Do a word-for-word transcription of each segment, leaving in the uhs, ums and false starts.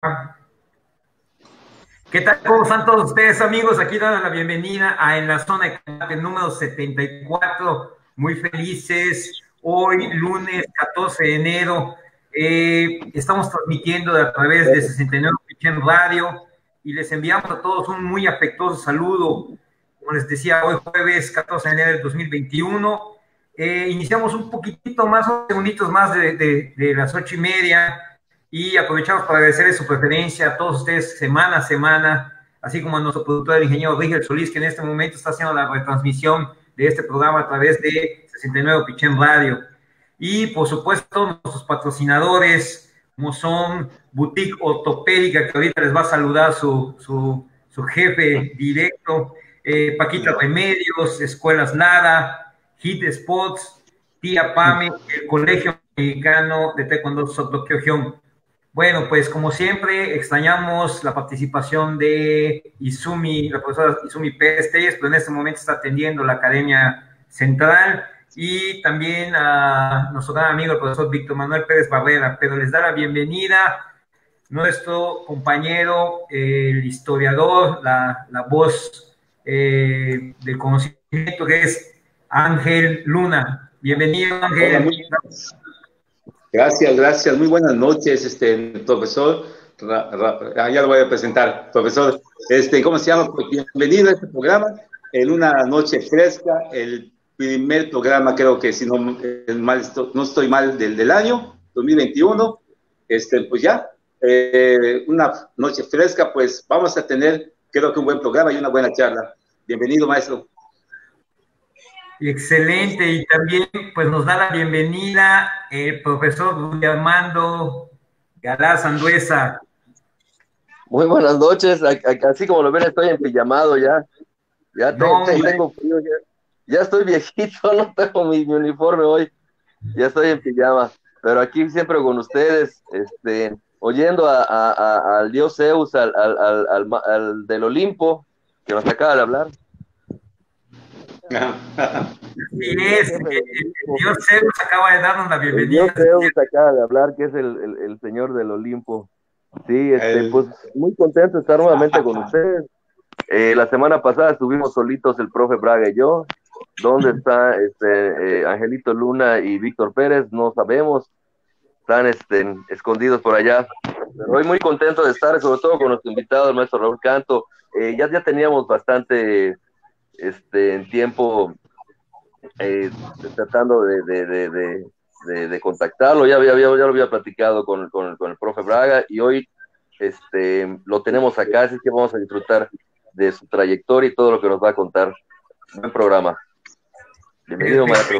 ¿Qué tal? ¿Cómo están todos ustedes, amigos? Aquí dando la bienvenida a En la Zona de Combate número setenta y cuatro. Muy felices. Hoy, lunes catorce de enero, eh, estamos transmitiendo a través de sesenta y nueve Pichén Radio y les enviamos a todos un muy afectuoso saludo. Como les decía, hoy jueves catorce de enero del dos mil veintiuno. Eh, iniciamos un poquitito más, unos segunditos más de, de, de las ocho y media. Y aprovechamos para agradecerles su preferencia a todos ustedes semana a semana, así como a nuestro productor, el ingeniero Rigel Solís, que en este momento está haciendo la retransmisión de este programa a través de sesenta y nueve Pichén Radio. Y, por supuesto, nuestros patrocinadores, como son Boutique Ortopédica, que ahorita les va a saludar su, su, su jefe directo, eh, Paquita Remedios, Escuelas Lara, Hit Sports, Tía Pame, el Colegio Mexicano de Taekwondo Sotokyo. Bueno, pues como siempre, extrañamos la participación de Izumi, la profesora Izumi Pérez Telles, pero en este momento está atendiendo la Academia Central, y también a nuestro gran amigo, el profesor Víctor Manuel Pérez Barrera, pero les da la bienvenida nuestro compañero, el historiador, la, la voz eh, del conocimiento, que es Ángel Luna. Bienvenido, Ángel. Hola, muy... Gracias, gracias. Muy buenas noches, este, profesor. Ra, ra, ya lo voy a presentar, profesor. Este, ¿Cómo se llama? Bienvenido a este programa en una noche fresca, el primer programa, creo que si no, mal, no estoy mal, del, del año dos mil veintiuno. Este, pues ya, eh, una noche fresca, pues vamos a tener, creo que un buen programa y una buena charla. Bienvenido, maestro. Excelente, y también pues nos da la bienvenida el profesor Luis Armando Galá Sanduesa. Muy buenas noches, así como lo ven estoy en pijamado ya, ya te, no, te, tengo frío, ya, ya estoy viejito, no tengo mi, mi uniforme hoy, ya estoy en pijama, pero aquí siempre con ustedes, este, oyendo a, a, a, al dios Zeus, al, al, al, al, al del Olimpo, que nos acaba de hablar. Sí, es, el, el dios Zeus acaba de darnos la bienvenida. El dios Zeus acaba de hablar, que es el, el, el señor del Olimpo. Sí, este, el... pues muy contento de estar nuevamente con ustedes. Eh, la semana pasada estuvimos solitos el profe Braga y yo. ¿Dónde está este, eh, Angelito Luna y Víctor Pérez? No sabemos. Están este, escondidos por allá. Pero hoy muy contento de estar, sobre todo con nuestro invitado, el maestro Raúl Canto. Eh, ya, ya teníamos bastante este, tiempo eh, tratando de, de, de, de De, de contactarlo, ya, había, ya lo había platicado con, con, con el profe Braga y hoy este, lo tenemos acá, así que vamos a disfrutar de su trayectoria y todo lo que nos va a contar. Buen programa. Bienvenido, maestro.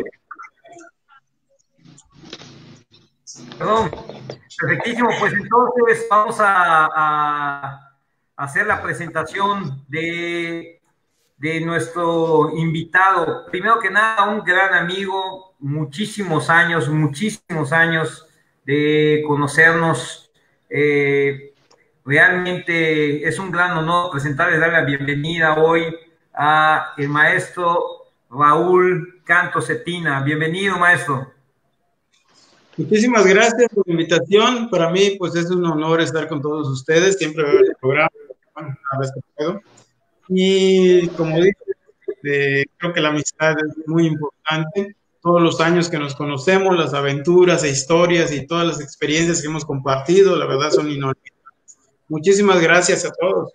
Perdón, perfectísimo, pues entonces vamos a, a hacer la presentación de, de nuestro invitado. Primero que nada, un gran amigo, muchísimos años, muchísimos años de conocernos. Eh, realmente es un gran honor presentarles, dar la bienvenida hoy a el maestro Raúl Canto Cetina. Bienvenido, maestro. Muchísimas gracias por la invitación. Para mí, pues es un honor estar con todos ustedes. Siempre veo el programa, una vez que puedo. Y como dije, eh, creo que la amistad es muy importante. Todos los años que nos conocemos, las aventuras e historias y todas las experiencias que hemos compartido, la verdad son inolvidables. Muchísimas gracias a todos.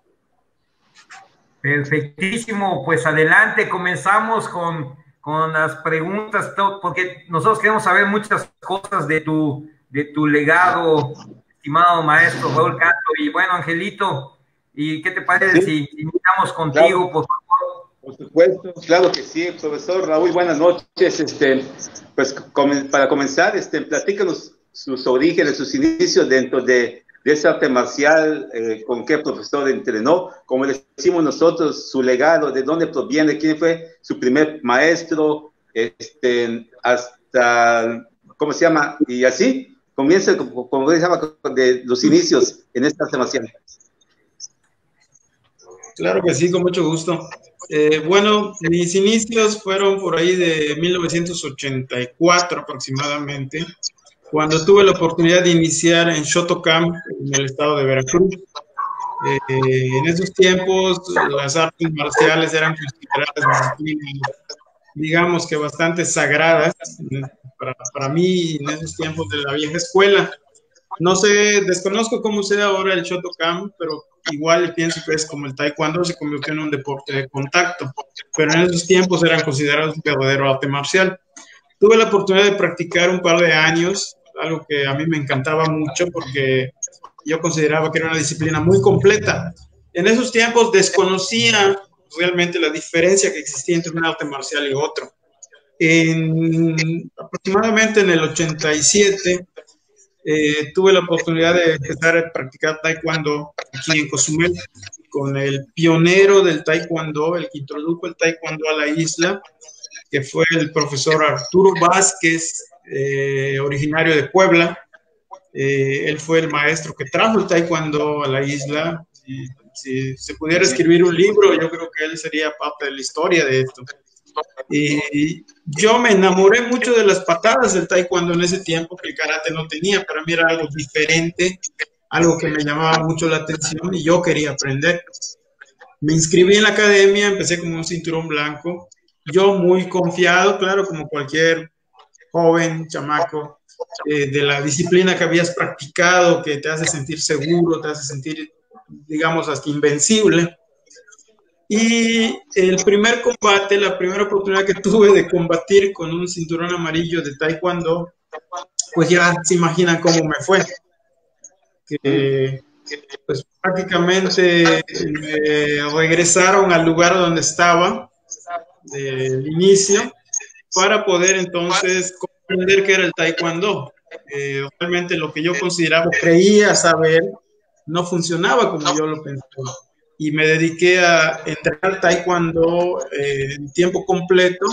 Perfectísimo, pues adelante, comenzamos con, con las preguntas, porque nosotros queremos saber muchas cosas de tu, de tu legado, estimado maestro Raúl Canto. Y bueno, Angelito, ¿y qué te parece sí, si iniciamos contigo, claro, por favor? Por supuesto, claro que sí, profesor Raúl, buenas noches. Este, pues para comenzar, este, platícanos sus orígenes, sus inicios dentro de de ese arte marcial, eh, con qué profesor entrenó, como le decimos nosotros, su legado, de dónde proviene, quién fue su primer maestro, este, hasta, ¿cómo se llama? Y así, comienza, como, como se llama, de los inicios en este arte marcial. Claro que sí, con mucho gusto. Eh, bueno, mis inicios fueron por ahí de mil novecientos ochenta y cuatro aproximadamente. cuando tuve la oportunidad de iniciar en Shotokan, en el estado de Veracruz. Eh, en esos tiempos, las artes marciales eran consideradas disciplinas, digamos que bastante sagradas para, para mí en esos tiempos de la vieja escuela. No sé, desconozco cómo sea ahora el Shotokan, pero igual pienso que es como el Taekwondo, se convirtió en un deporte de contacto, pero en esos tiempos eran considerados un verdadero arte marcial. Tuve la oportunidad de practicar un par de años, algo que a mí me encantaba mucho porque yo consideraba que era una disciplina muy completa. En esos tiempos desconocía realmente la diferencia que existía entre un arte marcial y otro. En, aproximadamente en el ochenta y siete eh, tuve la oportunidad de empezar a practicar taekwondo aquí en Cozumel con el pionero del taekwondo, el que introdujo el taekwondo a la isla, que fue el profesor Arturo Vázquez, eh, originario de Puebla. Eh, él fue el maestro que trajo el taekwondo a la isla. Si, si se pudiera escribir un libro, yo creo que él sería parte de la historia de esto. Y yo me enamoré mucho de las patadas del taekwondo en ese tiempo, que el karate no tenía. Para mí era algo diferente, algo que me llamaba mucho la atención y yo quería aprender. Me inscribí en la academia, empecé como un cinturón blanco. Yo muy confiado, claro, como cualquier joven, chamaco, eh, de la disciplina que habías practicado, que te hace sentir seguro, te hace sentir, digamos, hasta invencible. Y el primer combate, la primera oportunidad que tuve de combatir con un cinturón amarillo de taekwondo, pues ya se imaginan cómo me fue. Que, pues prácticamente me regresaron al lugar donde estaba del inicio para poder entonces comprender qué era el taekwondo. Eh, realmente lo que yo consideraba, creía saber, no funcionaba como yo lo pensaba. Y me dediqué a entrenar taekwondo eh, en tiempo completo.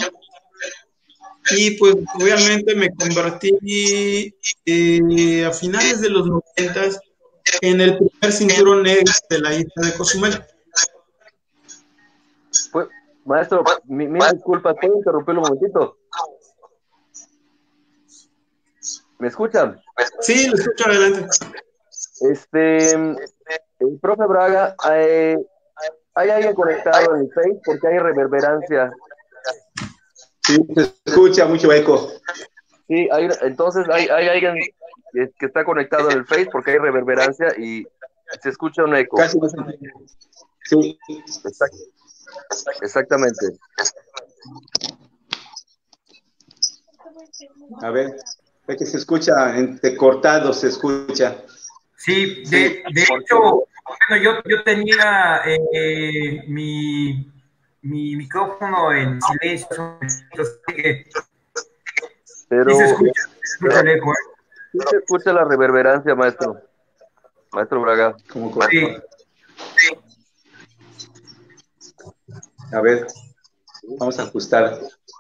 Y pues obviamente me convertí eh, a finales de los noventas en el primer cinturón negro de la isla de Cozumel. Pues, maestro, mi, mi disculpa, ¿puedo interrumpirlo un momentito? ¿Me escuchan? Sí, lo escucho, adelante. Este, el profe Braga, eh, ¿hay alguien conectado en el Face? Porque hay reverberancia. Sí, se escucha mucho eco. Sí, hay, entonces hay, hay alguien que, que está conectado en el Face porque hay reverberancia y se escucha un eco. Casi no se entiende. Sí. Exact, exactamente. A ver, es que se escucha entrecortado, se escucha. Sí, de, de hecho, bueno, yo, yo tenía eh, mi, mi micrófono en silencio, pero sí se escucha, se escucha el eco, ¿eh? Sí se escucha la reverberancia, maestro. Maestro Braga. Como con... Sí. A ver, vamos a ajustar.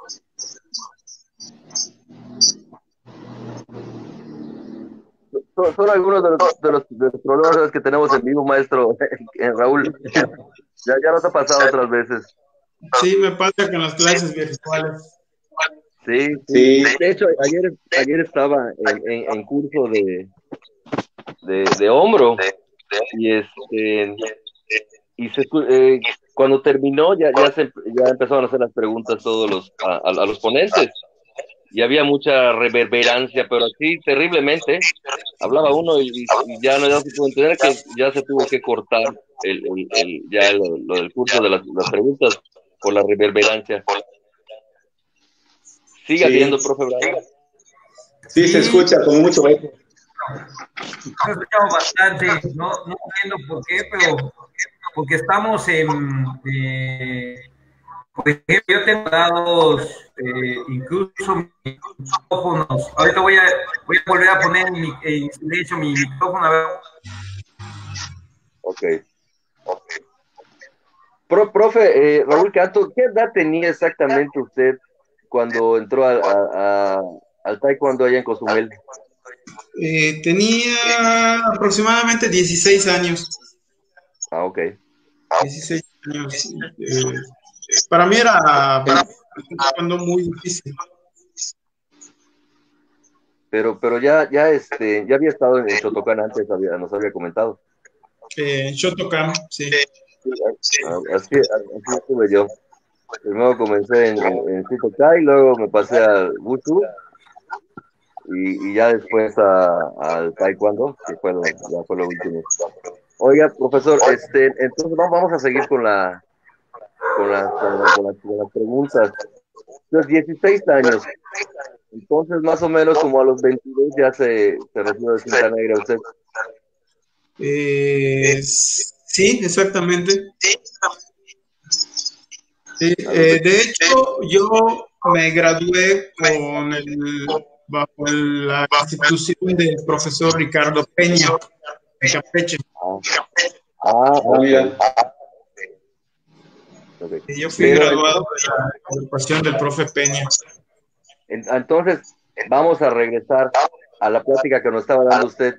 Son, son algunos de los, de, los, de los problemas que tenemos en vivo, maestro en Raúl. Ya, ya nos ha pasado otras veces. Sí, me pasa con las clases virtuales. Sí, sí. sí. De hecho, ayer, ayer estaba en, en, en curso de, de, de hombro y este y se, eh, cuando terminó ya, ya, se, ya empezaron a hacer las preguntas todos los a, a, a los ponentes y había mucha reverberancia, pero así terriblemente hablaba uno y, y ya no ya se pudo entender que ya se tuvo que cortar el, el, el ya lo, lo del curso de las, las preguntas por la reverberancia. Sigue habiendo, sí. Profe Braga. Sí, se escucha con mucho eco. Nos escuchamos bastante, no, no entiendo por qué, pero porque estamos en, eh, por ejemplo, yo tengo dados, eh, incluso micrófonos. Ahorita voy a, voy a volver a poner en, mi, en silencio mi micrófono. A ver. Ok. okay. Pro, profe, eh, Raúl Canto, ¿qué edad tenía exactamente usted cuando entró a, a, a, al taekwondo allá en Cozumel? Eh, tenía aproximadamente dieciséis años. Ah, ok. dieciséis años. Eh, para mí era para, cuando muy difícil. pero, pero ya, ya, este, ya había estado en Shotokan antes, había, nos había comentado. Eh, en Shotokan, sí. Sí, así, así estuve yo. Primero comencé en, en, en Shotokai, luego me pasé al Wushu y, y ya después al Taekwondo, que fue lo, ya fue lo último. Oiga, profesor, este, entonces vamos a seguir con la, con las, con las, con las, con las preguntas. Los dieciséis años, entonces más o menos como a los veintidós ya se, se recibió de cinta negra usted. Eh, sí, exactamente. Sí, eh, de hecho, yo me gradué con el, bajo el, la institución del profesor Ricardo Peña, de Campeche. Ah, ah mira. Okay. Yo fui Pero graduado entonces, de la agrupación del profe Peña. Entonces, vamos a regresar a la plática que nos estaba dando usted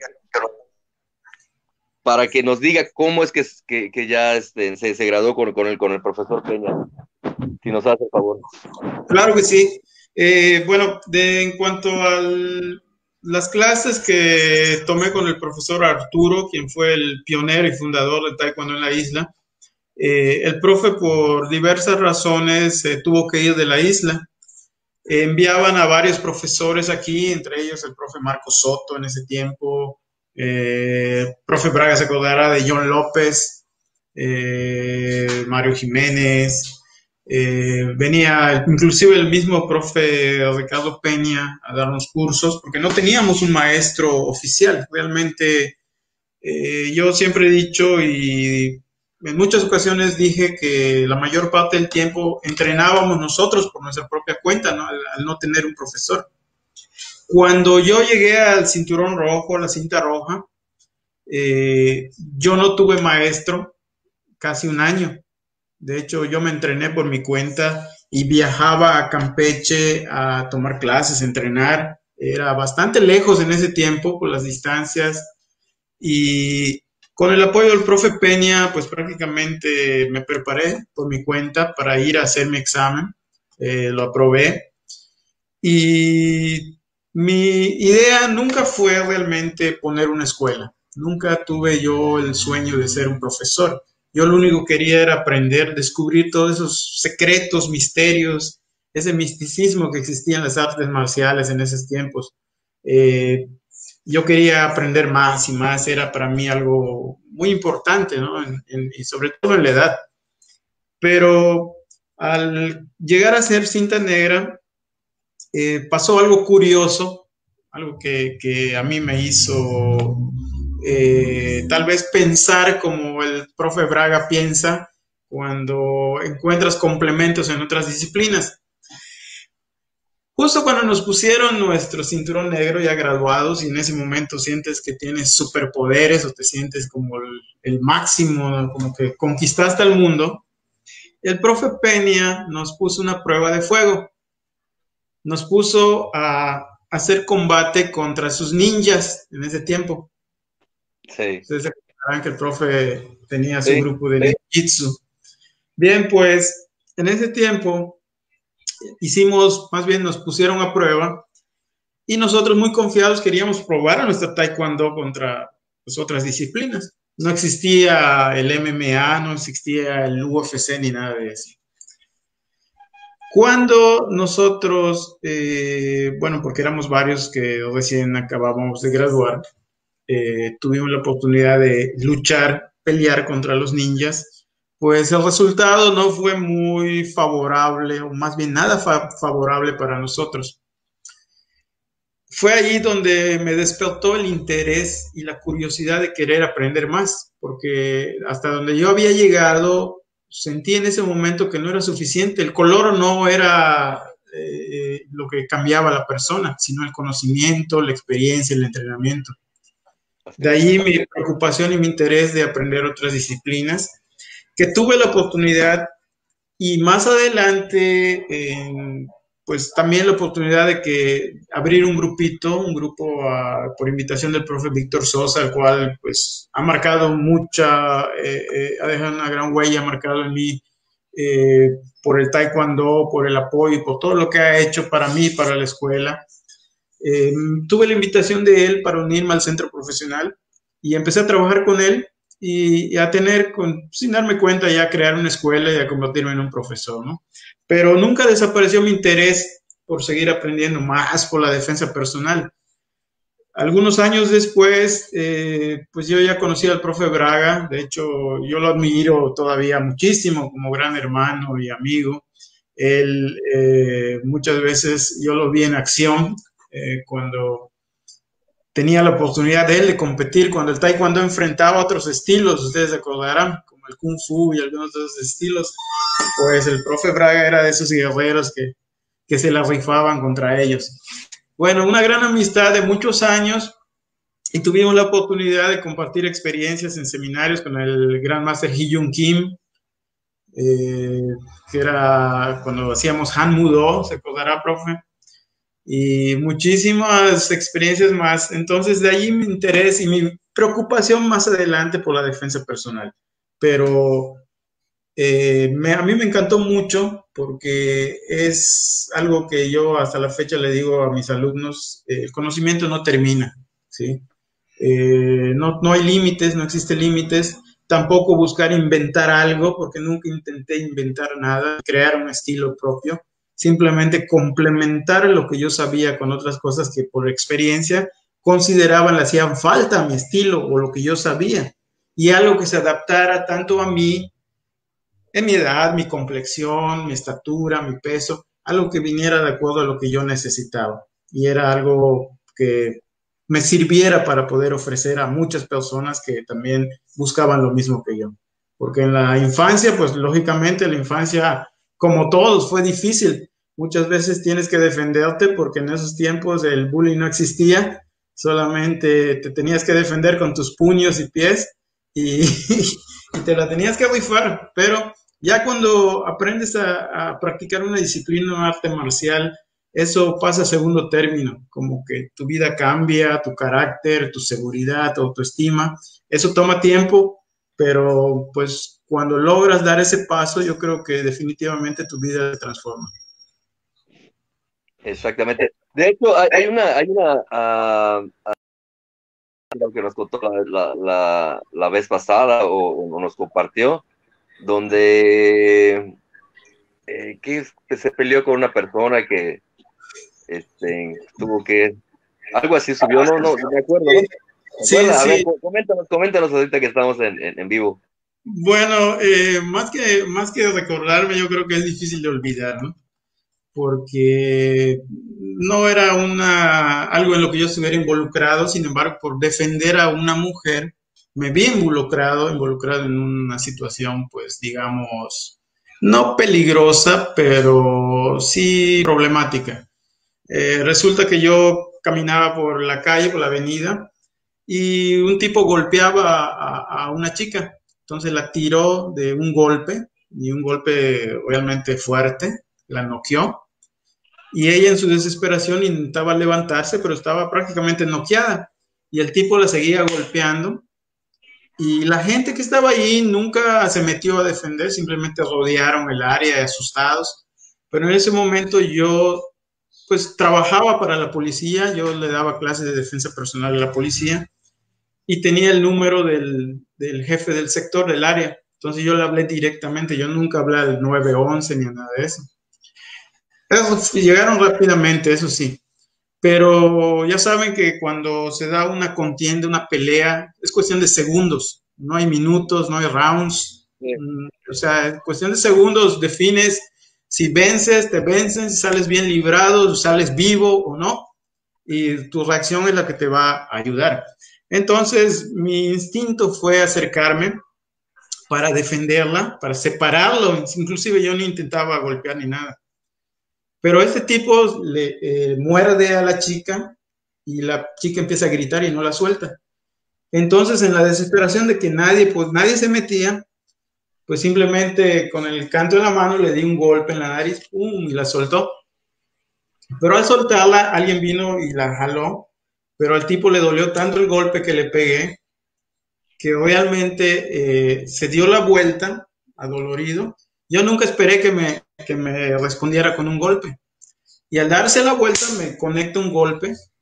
para que nos diga cómo es que, que, que ya este, se, se graduó con, con, el, con el profesor Peña. Si nos hace el favor. Claro que sí. Eh, bueno, de, en cuanto a las clases que tomé con el profesor Arturo, quien fue el pionero y fundador de Taekwondo en la isla, eh, el profe por diversas razones eh, tuvo que ir de la isla. Eh, enviaban a varios profesores aquí, entre ellos el profe Marco Soto en ese tiempo, eh, profe Braga se acordará de John López, eh, Mario Jiménez, eh, venía inclusive el mismo profe Ricardo Peña a darnos cursos, porque no teníamos un maestro oficial. Realmente eh, yo siempre he dicho y en muchas ocasiones dije que la mayor parte del tiempo entrenábamos nosotros por nuestra propia cuenta, ¿no? Al, al no tener un profesor. Cuando yo llegué al cinturón rojo, a la cinta roja, eh, yo no tuve maestro casi un año. De hecho, yo me entrené por mi cuenta y viajaba a Campeche a tomar clases, a entrenar. Era bastante lejos en ese tiempo por las distancias. Y con el apoyo del profe Peña, pues prácticamente me preparé por mi cuenta para ir a hacer mi examen. Eh, lo aprobé. Y mi idea nunca fue realmente poner una escuela. Nunca tuve yo el sueño de ser un profesor. Yo lo único que quería era aprender, descubrir todos esos secretos, misterios, ese misticismo que existía en las artes marciales en esos tiempos. Eh, yo quería aprender más y más, era para mí algo muy importante, ¿no? En, en, y sobre todo en la edad. Pero al llegar a ser cinta negra, eh, pasó algo curioso, algo que, que a mí me hizo eh, tal vez pensar como el profe Braga piensa cuando encuentras complementos en otras disciplinas. Justo cuando nos pusieron nuestro cinturón negro ya graduados y en ese momento sientes que tienes superpoderes o te sientes como el, el máximo, como que conquistaste el mundo, el profe Peña nos puso una prueba de fuego. Nos puso a hacer combate contra sus ninjas en ese tiempo. Sí. Ustedes se acordarán que el profe tenía su sí, grupo de sí. ninjitsu. Bien, pues en ese tiempo hicimos, más bien nos pusieron a prueba y nosotros muy confiados queríamos probar a nuestra taekwondo contra pues, otras disciplinas. No existía el M M A, no existía el U F C ni nada de eso. Cuando nosotros, eh, bueno, porque éramos varios que recién acabábamos de graduar, eh, tuvimos la oportunidad de luchar, pelear contra los ninjas, pues el resultado no fue muy favorable, o más bien nada fa favorable para nosotros. Fue allí donde me despertó el interés y la curiosidad de querer aprender más, porque hasta donde yo había llegado, sentí en ese momento que no era suficiente. El color no era eh, lo que cambiaba a la persona, sino el conocimiento, la experiencia, el entrenamiento. De ahí mi preocupación y mi interés de aprender otras disciplinas, que tuve la oportunidad y más adelante, eh, pues también la oportunidad de que abrir un grupito, un grupo uh, por invitación del profe Víctor Sosa, el cual pues ha marcado mucha, eh, eh, ha dejado una gran huella, ha marcado en mí eh, por el taekwondo, por el apoyo y por todo lo que ha hecho para mí, para la escuela. eh, tuve la invitación de él para unirme al centro profesional y empecé a trabajar con él y, y a tener, con, sin darme cuenta, ya crear una escuela y a convertirme en un profesor, ¿no? Pero nunca desapareció mi interés por seguir aprendiendo más por la defensa personal. Algunos años después, eh, pues yo ya conocí al profe Braga. De hecho, yo lo admiro todavía muchísimo como gran hermano y amigo. Él, eh, muchas veces yo lo vi en acción eh, cuando tenía la oportunidad de él de competir, cuando el taekwondo enfrentaba otros estilos, ustedes se acordarán, como el kung fu y algunos de esos estilos. Pues el profe Braga era de esos guerreros que, que se la rifaban contra ellos. Bueno, una gran amistad de muchos años y tuvimos la oportunidad de compartir experiencias en seminarios con el Gran Master Hee-Jung Kim, eh, que era cuando hacíamos Han Mudo, se acordará, profe, y muchísimas experiencias más. Entonces, de ahí mi interés y mi preocupación más adelante por la defensa personal. Pero eh, me, a mí me encantó mucho porque es algo que yo hasta la fecha le digo a mis alumnos, eh, el conocimiento no termina, ¿sí? Eh, no, no hay límites, no existen límites, tampoco buscar inventar algo, porque nunca intenté inventar nada, crear un estilo propio, simplemente complementar lo que yo sabía con otras cosas que por experiencia consideraban le hacían falta a mi estilo o lo que yo sabía, y algo que se adaptara tanto a mí, en mi edad, mi complexión, mi estatura, mi peso, algo que viniera de acuerdo a lo que yo necesitaba. Y era algo que me sirviera para poder ofrecer a muchas personas que también buscaban lo mismo que yo. Porque en la infancia, pues lógicamente la infancia, como todos, fue difícil. Muchas veces tienes que defenderte porque en esos tiempos el bullying no existía, solamente te tenías que defender con tus puños y pies y, y te la tenías que rifar, pero ya cuando aprendes a, a practicar una disciplina, un arte marcial, eso pasa a segundo término, como que tu vida cambia, tu carácter, tu seguridad, tu autoestima. Eso toma tiempo, pero pues cuando logras dar ese paso, yo creo que definitivamente tu vida se transforma. Exactamente. De hecho, hay, hay una, hay una uh, uh, que nos contó la, la, la, la vez pasada o, o nos compartió, donde eh, que, que se peleó con una persona que este, tuvo que, algo así subió, no, no, no me acuerdo, ¿no? Sí, Bueno, a sí. ver, coméntanos, coméntanos ahorita que estamos en, en, en vivo. Bueno, eh, más que, más que recordarme, yo creo que es difícil de olvidar, ¿no? Porque no era una, algo en lo que yo estuviera involucrado, sin embargo, por defender a una mujer, me vi involucrado, involucrado en una situación, pues, digamos, no peligrosa, pero sí problemática. Eh, resulta que yo caminaba por la calle, por la avenida, y un tipo golpeaba a, a una chica. Entonces la tiró de un golpe, y un golpe realmente fuerte, la noqueó. Y ella en su desesperación intentaba levantarse, pero estaba prácticamente noqueada. Y el tipo la seguía golpeando. Y la gente que estaba ahí nunca se metió a defender, simplemente rodearon el área asustados. Pero en ese momento yo, pues, trabajaba para la policía, yo le daba clases de defensa personal a la policía y tenía el número del, del jefe del sector, del área. Entonces yo le hablé directamente, yo nunca hablé al nueve once ni a nada de eso. Eso, llegaron rápidamente, eso sí. Pero ya saben que cuando se da una contienda, una pelea, es cuestión de segundos. No hay minutos, no hay rounds. Sí. O sea, en cuestión de segundos defines si vences, te vencen, si sales bien librado, si sales vivo o no. Y tu reacción es la que te va a ayudar. Entonces, mi instinto fue acercarme para defenderla, para separarlo. Inclusive yo no intentaba golpear ni nada. Pero este tipo le eh, muerde a la chica y la chica empieza a gritar y no la suelta. Entonces, en la desesperación de que nadie, pues nadie se metía, pues simplemente con el canto de la mano le di un golpe en la nariz, ¡pum!, y la soltó. Pero al soltarla, alguien vino y la jaló, pero al tipo le dolió tanto el golpe que le pegué, que realmente eh, se dio la vuelta, adolorido. Yo nunca esperé que me, que me respondiera con un golpe. Y al darse la vuelta me conecta un golpe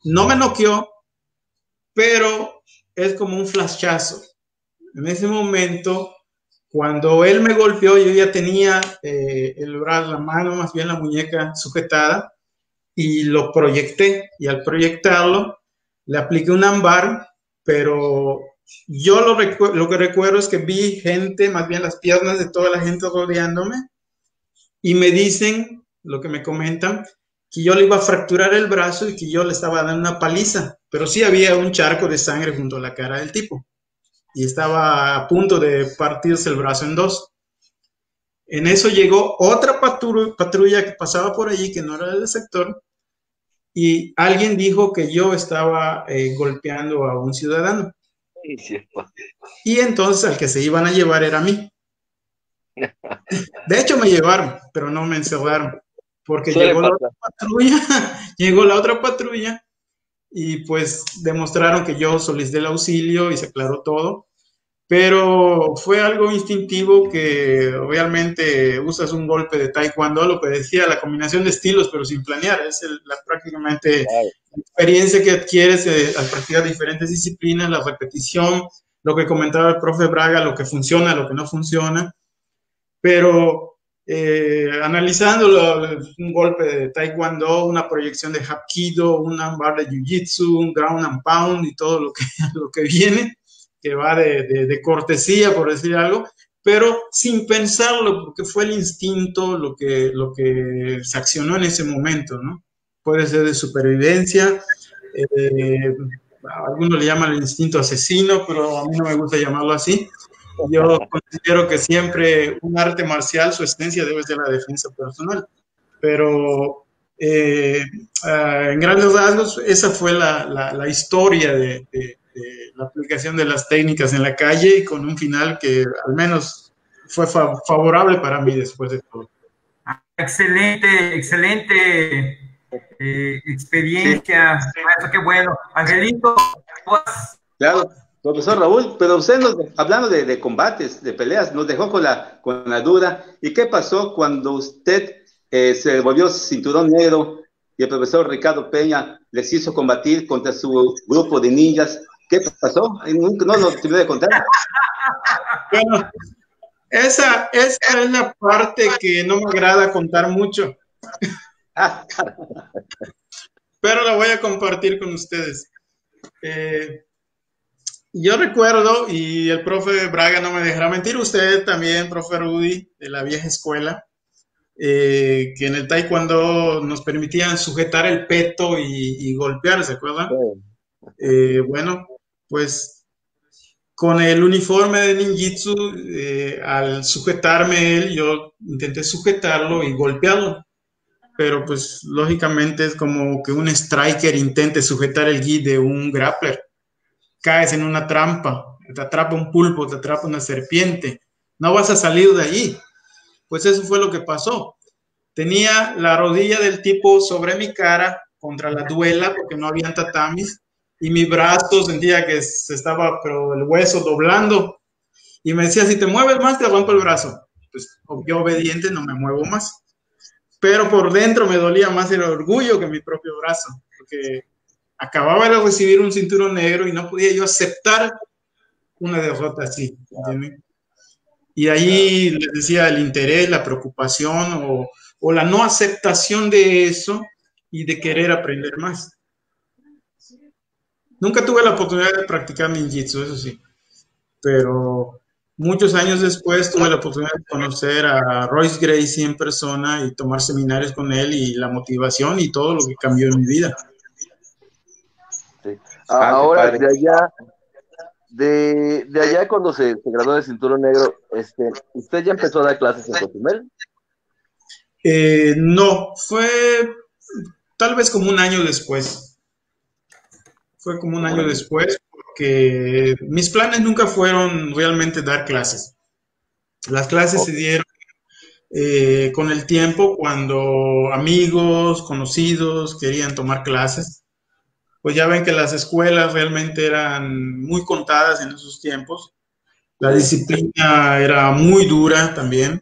no me noqueó, pero es como un flashazo. En ese momento, cuando él me golpeó, yo ya tenía eh, el brazo, la mano, más bien la muñeca sujetada, y lo proyecté. Y al proyectarlo, le apliqué un ámbar, pero yo lo, lo que recuerdo es que vi gente, más bien las piernas de toda la gente rodeándome, y me dicen, lo que me comentan, que yo le iba a fracturar el brazo y que yo le estaba dando una paliza, pero sí había un charco de sangre junto a la cara del tipo y estaba a punto de partirse el brazo en dos. En eso llegó otra patru patrulla que pasaba por allí, que no era del sector, y alguien dijo que yo estaba eh, golpeando a un ciudadano. Y entonces al que se iban a llevar era a mí. De hecho me llevaron, pero no me encerraron, porque llegó la otra patrulla, llegó la otra patrulla y pues demostraron que yo solicité el auxilio y se aclaró todo, pero fue algo instintivo que realmente usas un golpe de taekwondo, lo que decía, la combinación de estilos, pero sin planear, es el, la, prácticamente la experiencia que adquieres eh, al practicar diferentes disciplinas, la repetición, lo que comentaba el profe Braga, lo que funciona, lo que no funciona. Pero eh, analizándolo, un golpe de taekwondo, una proyección de hapkido, un armbar de jiu-jitsu, un ground and pound y todo lo que, lo que viene, que va de, de, de cortesía, por decir algo, pero sin pensarlo, porque fue el instinto lo que, lo que se accionó en ese momento, ¿no? Puede ser de supervivencia, eh, algunos le llaman el instinto asesino, pero a mí no me gusta llamarlo así. Yo considero que siempre un arte marcial, su esencia debe ser la defensa personal, pero eh, uh, en grandes rasgos esa fue la, la, la historia de, de, de la aplicación de las técnicas en la calle y con un final que al menos fue fa favorable para mí después de todo. Excelente, excelente eh, experiencia, sí. Eso, qué bueno. Angelito, pues... Claro. Profesor Raúl, pero usted nos, hablando de, de combates, de peleas, nos dejó con la, con la duda. ¿Y qué pasó cuando usted eh, se volvió cinturón negro y el profesor Ricardo Peña les hizo combatir contra su grupo de ninjas? ¿Qué pasó? No lo terminé de contar. Bueno, esa, esa es la parte que no me agrada contar mucho. Pero la voy a compartir con ustedes. Eh, Yo recuerdo, y el profe Braga no me dejará mentir, usted también, profe Rudy, de la vieja escuela, eh, que en el taekwondo nos permitían sujetar el peto y, y golpear, ¿se acuerdan? Eh, bueno, pues con el uniforme de ninjitsu, eh, al sujetarme él, yo intenté sujetarlo y golpearlo. Pero pues lógicamente es como que un striker intente sujetar el gi de un grappler. Caes en una trampa, te atrapa un pulpo, te atrapa una serpiente, no vas a salir de allí. Pues eso fue lo que pasó. Tenía la rodilla del tipo sobre mi cara contra la duela, porque no había tatamis, y mi brazo sentía que se estaba, pero el hueso doblando, y me decía, si te mueves más, te rompo el brazo. Pues yo obediente no me muevo más. Pero por dentro me dolía más el orgullo que mi propio brazo, porque acababa de recibir un cinturón negro y no podía yo aceptar una derrota así, ¿entienden? Y ahí les decía el interés, la preocupación o, o la no aceptación de eso y de querer aprender más. Nunca tuve la oportunidad de practicar ninjitsu, eso sí, pero muchos años después tuve la oportunidad de conocer a Royce Gracie en persona y tomar seminarios con él y la motivación y todo lo que cambió en mi vida. Sí. Ahora, de allá, de, de allá cuando se, se graduó de cinturón negro, este, ¿usted ya empezó a dar clases en Cozumel? Eh, no, fue tal vez como un año después. Fue como un año después, porque mis planes nunca fueron realmente dar clases. Las clases okay. se dieron eh, con el tiempo cuando amigos, conocidos querían tomar clases. Pues ya ven que las escuelas realmente eran muy contadas en esos tiempos. La disciplina era muy dura también.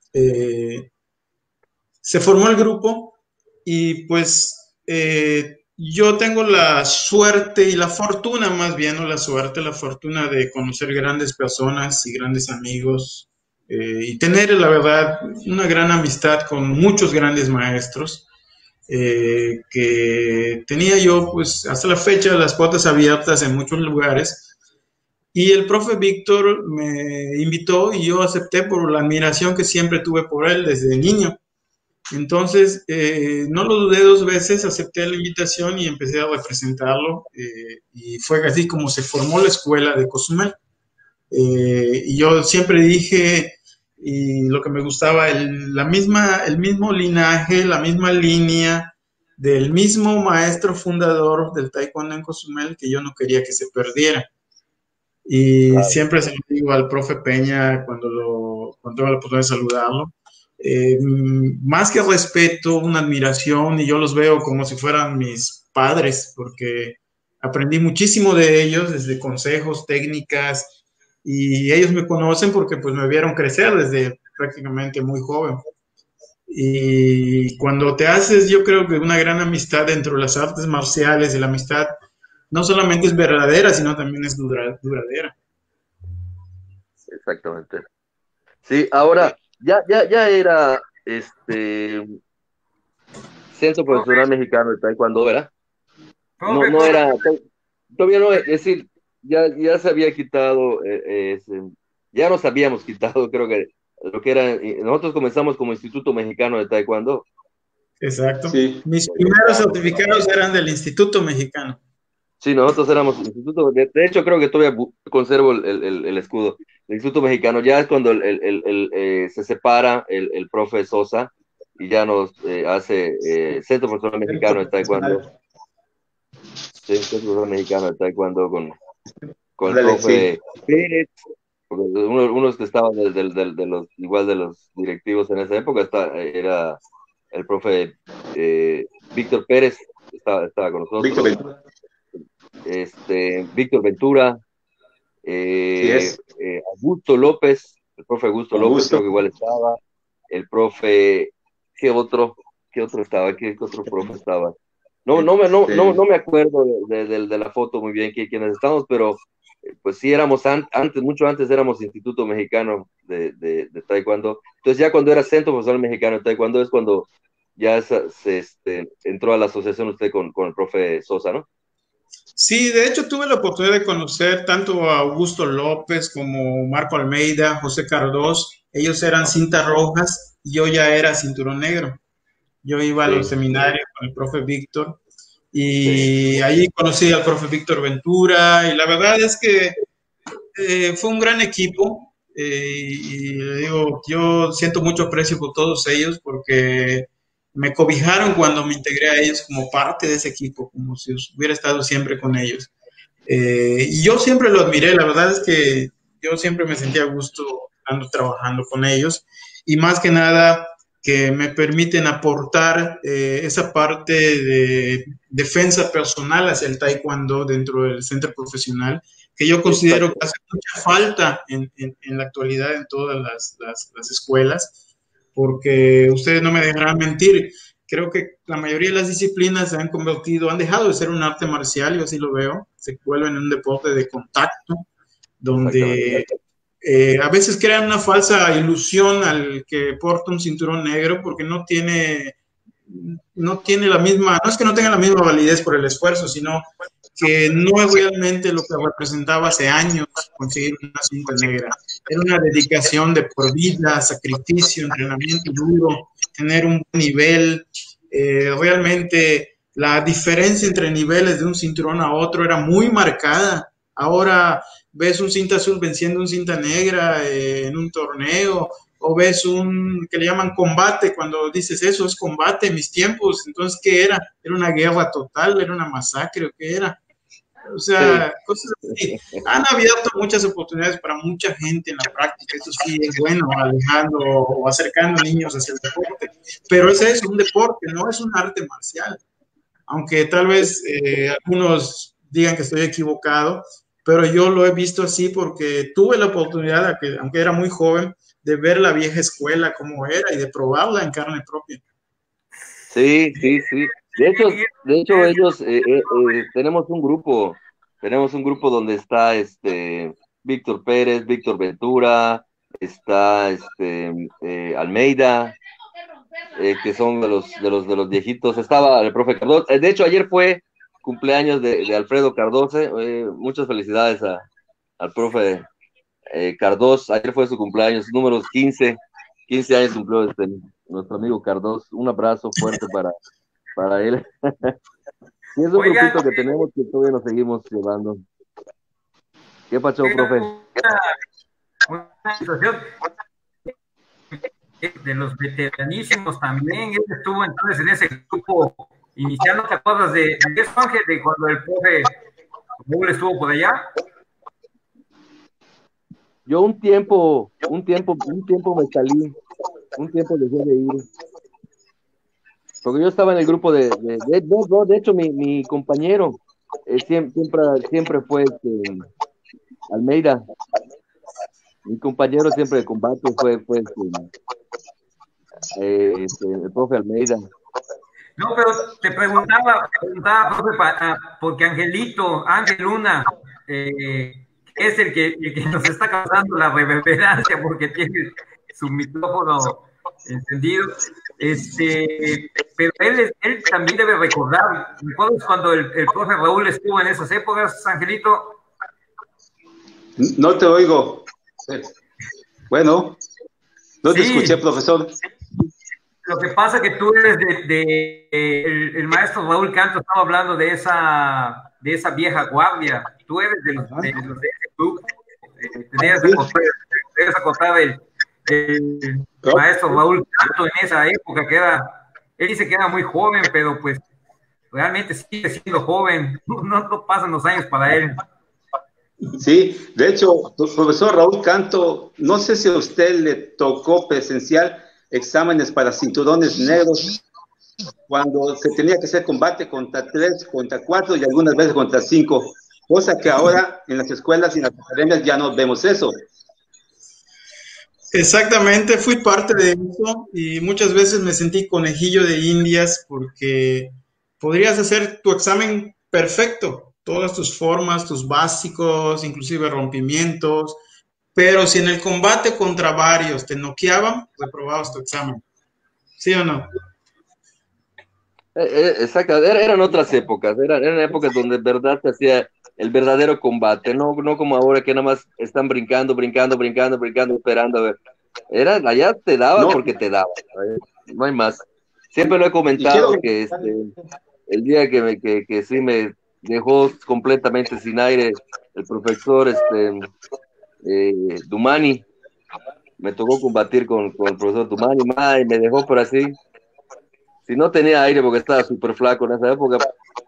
Eh, se formó el grupo y pues eh, yo tengo la suerte y la fortuna, más bien, no la suerte, la fortuna de conocer grandes personas y grandes amigos eh, y tener, la verdad, una gran amistad con muchos grandes maestros eh, que tenía yo, pues, hasta la fecha, las puertas abiertas en muchos lugares. Y el profe Víctor me invitó y yo acepté por la admiración que siempre tuve por él desde niño. Entonces, eh, no lo dudé dos veces, acepté la invitación y empecé a representarlo. Eh, y fue así como se formó la escuela de Cozumel. Eh, y yo siempre dije, y lo que me gustaba, el, la misma, el mismo linaje, la misma línea del mismo maestro fundador del Taekwondo en Cozumel, que yo no quería que se perdiera. Y claro, siempre se lo digo al profe Peña cuando, lo, cuando tengo la oportunidad de saludarlo. Eh, más que respeto, una admiración, y yo los veo como si fueran mis padres, porque aprendí muchísimo de ellos, desde consejos, técnicas, y ellos me conocen porque pues me vieron crecer desde prácticamente muy joven. Y cuando te haces, yo creo que una gran amistad dentro de las artes marciales, y la amistad no solamente es verdadera, sino también es dura, duradera. Exactamente. Sí, ahora, ya, ya, ya era este Centro Profesional Mexicano de Taekwondo, ¿verdad? No, no era, todavía no, es decir, ya, ya se había quitado, eh, eh, ya nos habíamos quitado, creo que lo que era, nosotros comenzamos como Instituto Mexicano de Taekwondo. Exacto. Sí. Mis primeros certificados eran del Instituto Mexicano. Sí, nosotros éramos Instituto, de, de hecho creo que todavía conservo el, el, el escudo. El Instituto Mexicano ya es cuando el, el, el, el, eh, se separa el, el profe Sosa y ya nos eh, hace eh, Centro Profesional Mexicano de Taekwondo. Sí, Centro Profesional Mexicano de Taekwondo con, con el profe sí. Pérez, uno, unos que estaban de, de, de, de los, igual de los directivos en esa época, está, era el profe eh, Víctor Pérez, estaba, estaba con nosotros. Víctor Ventura. Este, Víctor Ventura, eh, sí eh, Augusto López, el profe Augusto, Augusto López, creo que igual estaba, el profe, ¿qué otro? ¿Qué otro estaba? ¿Qué, qué otro profe estaba? No, no, me, no, no, no me acuerdo de, de, de la foto muy bien quiénes estamos, pero pues sí éramos an, antes, mucho antes éramos Instituto Mexicano de, de, de Taekwondo. Entonces ya cuando era Centro Profesional Mexicano de Taekwondo es cuando ya se, se este, entró a la asociación usted con, con el profe Sosa, ¿no? Sí, de hecho tuve la oportunidad de conocer tanto a Augusto López como Marco Almeida, José Cardós. Ellos eran cintas rojas y yo ya era cinturón negro. Yo iba sí. a los seminarios con el profe Víctor y sí. ahí conocí al profe Víctor Ventura y la verdad es que eh, fue un gran equipo eh, y le digo, yo siento mucho aprecio por todos ellos porque me cobijaron cuando me integré a ellos como parte de ese equipo, como si hubiera estado siempre con ellos. Eh, y yo siempre lo admiré, la verdad es que yo siempre me sentía a gusto estando trabajando con ellos y más que nada que me permiten aportar eh, esa parte de defensa personal hacia el taekwondo dentro del centro profesional, que yo considero que hace mucha falta en, en, en la actualidad en todas las, las, las escuelas, porque ustedes no me dejarán mentir, creo que la mayoría de las disciplinas se han convertido, han dejado de ser un arte marcial, yo así lo veo, se vuelven un deporte de contacto, donde eh, a veces crean una falsa ilusión al que porta un cinturón negro porque no tiene, no tiene la misma, no es que no tenga la misma validez por el esfuerzo, sino que no es realmente lo que representaba hace años conseguir una cinta negra. Era una dedicación de por vida, sacrificio, entrenamiento duro, tener un buen nivel. Eh, realmente la diferencia entre niveles de un cinturón a otro era muy marcada. Ahora ves un cinta azul venciendo un cinta negra eh, en un torneo, o ves un que le llaman combate, cuando dices eso es combate en mis tiempos, entonces ¿qué era? ¿Era una guerra total? ¿Era una masacre o qué era? O sea, sí. cosas así. Han abierto muchas oportunidades para mucha gente en la práctica, eso sí es bueno, alejando o acercando niños hacia el deporte, pero ese es un deporte, no es un arte marcial, aunque tal vez eh, algunos digan que estoy equivocado, pero yo lo he visto así porque tuve la oportunidad, aunque era muy joven, de ver la vieja escuela como era y de probarla en carne propia. Sí, sí, sí. De hecho, de hecho ellos, eh, eh, eh, tenemos un grupo, tenemos un grupo donde está este Víctor Pérez, Víctor Ventura, está este eh, Almeida, eh, que son de los, de los de los viejitos. Estaba el profe Cardoso. Eh, de hecho, ayer fue cumpleaños de, de Alfredo Cardoso. Eh, muchas felicidades a, al profe eh, Cardoso. Ayer fue su cumpleaños, números quince, quince años cumplió este, nuestro amigo Cardoso. Un abrazo fuerte para, para él. Y es un Oigan, grupito que tenemos que todavía nos seguimos llevando. ¿Qué pasó, profe? Una situación de los veteranísimos también. Él estuvo entonces en ese grupo iniciando. ¿Te acuerdas de, de eso, Ángel, de cuando el profe Raúl estuvo por allá? Yo un tiempo, un tiempo, un tiempo me salí, un tiempo dejé de ir. Porque yo estaba en el grupo de, de, de, de, de hecho mi, mi compañero eh, siempre, siempre, siempre fue este, Almeida. Mi compañero siempre de combate fue, fue este, eh, este, el profe Almeida. No, pero te preguntaba, preguntaba profe, porque Angelito, Ángel Luna, eh, es el que, el que nos está causando la reverberancia porque tiene su micrófono encendido. Este, pero él, él también debe recordar. ¿Recuerdas cuando el, el profe Raúl estuvo en esas épocas, Angelito? No te oigo. Bueno, no te sí. escuché, profesor. Lo que pasa es que tú eres de, de el, el maestro Raúl Canto, estaba hablando de esa, de esa vieja guardia. Tú eres de los de, los de ese club. Eh, tenías que acostar el, el ¿No? maestro Raúl Canto en esa época, que era, él dice que era muy joven, pero pues realmente sigue siendo joven. No, no pasan los años para él. Sí, de hecho, profesor Raúl Canto, no sé si a usted le tocó presencial exámenes para cinturones negros cuando se tenía que hacer combate contra tres, contra cuatro y algunas veces contra cinco, cosa que ahora en las escuelas y en las academias ya no vemos eso. Exactamente, fui parte de eso y muchas veces me sentí conejillo de indias porque podrías hacer tu examen perfecto, todas tus formas, tus básicos, inclusive rompimientos, pero si en el combate contra varios te noqueaban, reprobabas tu examen. ¿Sí o no? Eh, exacto, eran otras épocas, eran, eran épocas donde en verdad se hacía el verdadero combate, no, no como ahora que nada más están brincando, brincando, brincando, brincando, esperando a ver. Era, allá te daba no. porque te daba, no hay más. Siempre lo he comentado quiero... que este, el día que, me, que, que sí me dejó completamente sin aire el profesor este, eh, Dumani, me tocó combatir con, con el profesor Dumani, y me dejó por así. Si no tenía aire porque estaba súper flaco en esa época,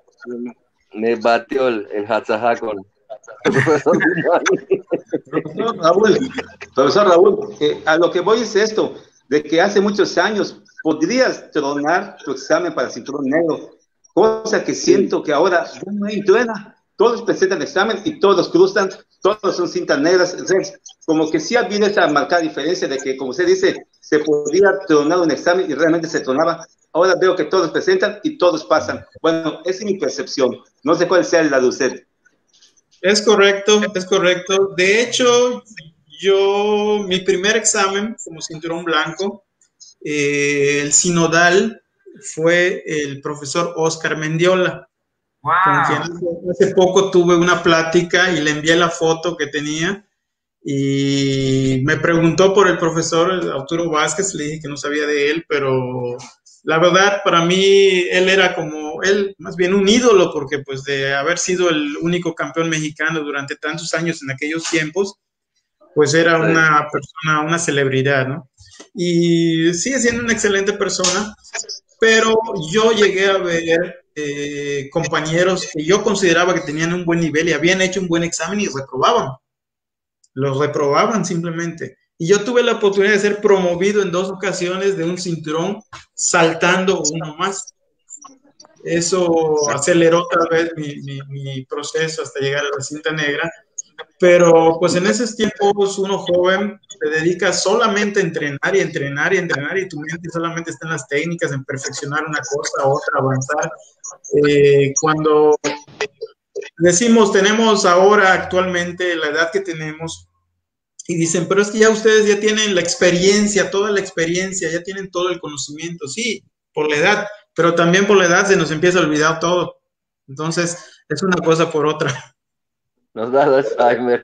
me batió el, el Hatzahá con el profesor Dumani. Profesor Raúl, profesor Raúl eh, a lo que voy es esto, de que hace muchos años podrías tronar tu examen para cinturón negro, cosa que siento que ahora no hay truena. Todos presentan el examen y todos cruzan, todos son cintas negras. Entonces, como que sí ha habido esa marcada diferencia de que, como usted dice, se podía tronar un examen y realmente se tronaba. Ahora veo que todos presentan y todos pasan. Bueno, esa es mi percepción. No sé cuál sea la de usted. Es correcto, es correcto. De hecho, yo, mi primer examen como cinturón blanco, eh, el sinodal, fue el profesor Oscar Mendiola. Wow. Con quien hace poco tuve una plática y le envié la foto que tenía y me preguntó por el profesor Arturo Vázquez, le dije que no sabía de él, pero la verdad para mí él era como, él más bien un ídolo, porque pues de haber sido el único campeón mexicano durante tantos años en aquellos tiempos, pues era sí. una persona, una celebridad, ¿no? Y sigue siendo una excelente persona, pero yo llegué a ver eh, compañeros que yo consideraba que tenían un buen nivel y habían hecho un buen examen y reprobaban. Los reprobaban simplemente. Y yo tuve la oportunidad de ser promovido en dos ocasiones de un cinturón saltando uno más. Eso aceleró tal vez mi, mi, mi proceso hasta llegar a la cinta negra. pero pues en esos tiempos uno joven se dedica solamente a entrenar y entrenar y entrenar y tu mente solamente está en las técnicas, en perfeccionar una cosa, otra, avanzar. Eh, cuando decimos, tenemos ahora actualmente la edad que tenemos y dicen, pero es que ya ustedes ya tienen la experiencia, toda la experiencia, ya tienen todo el conocimiento, sí, por la edad, pero también por la edad se nos empieza a olvidar todo. Entonces, es una cosa por otra. Nos da Alzheimer.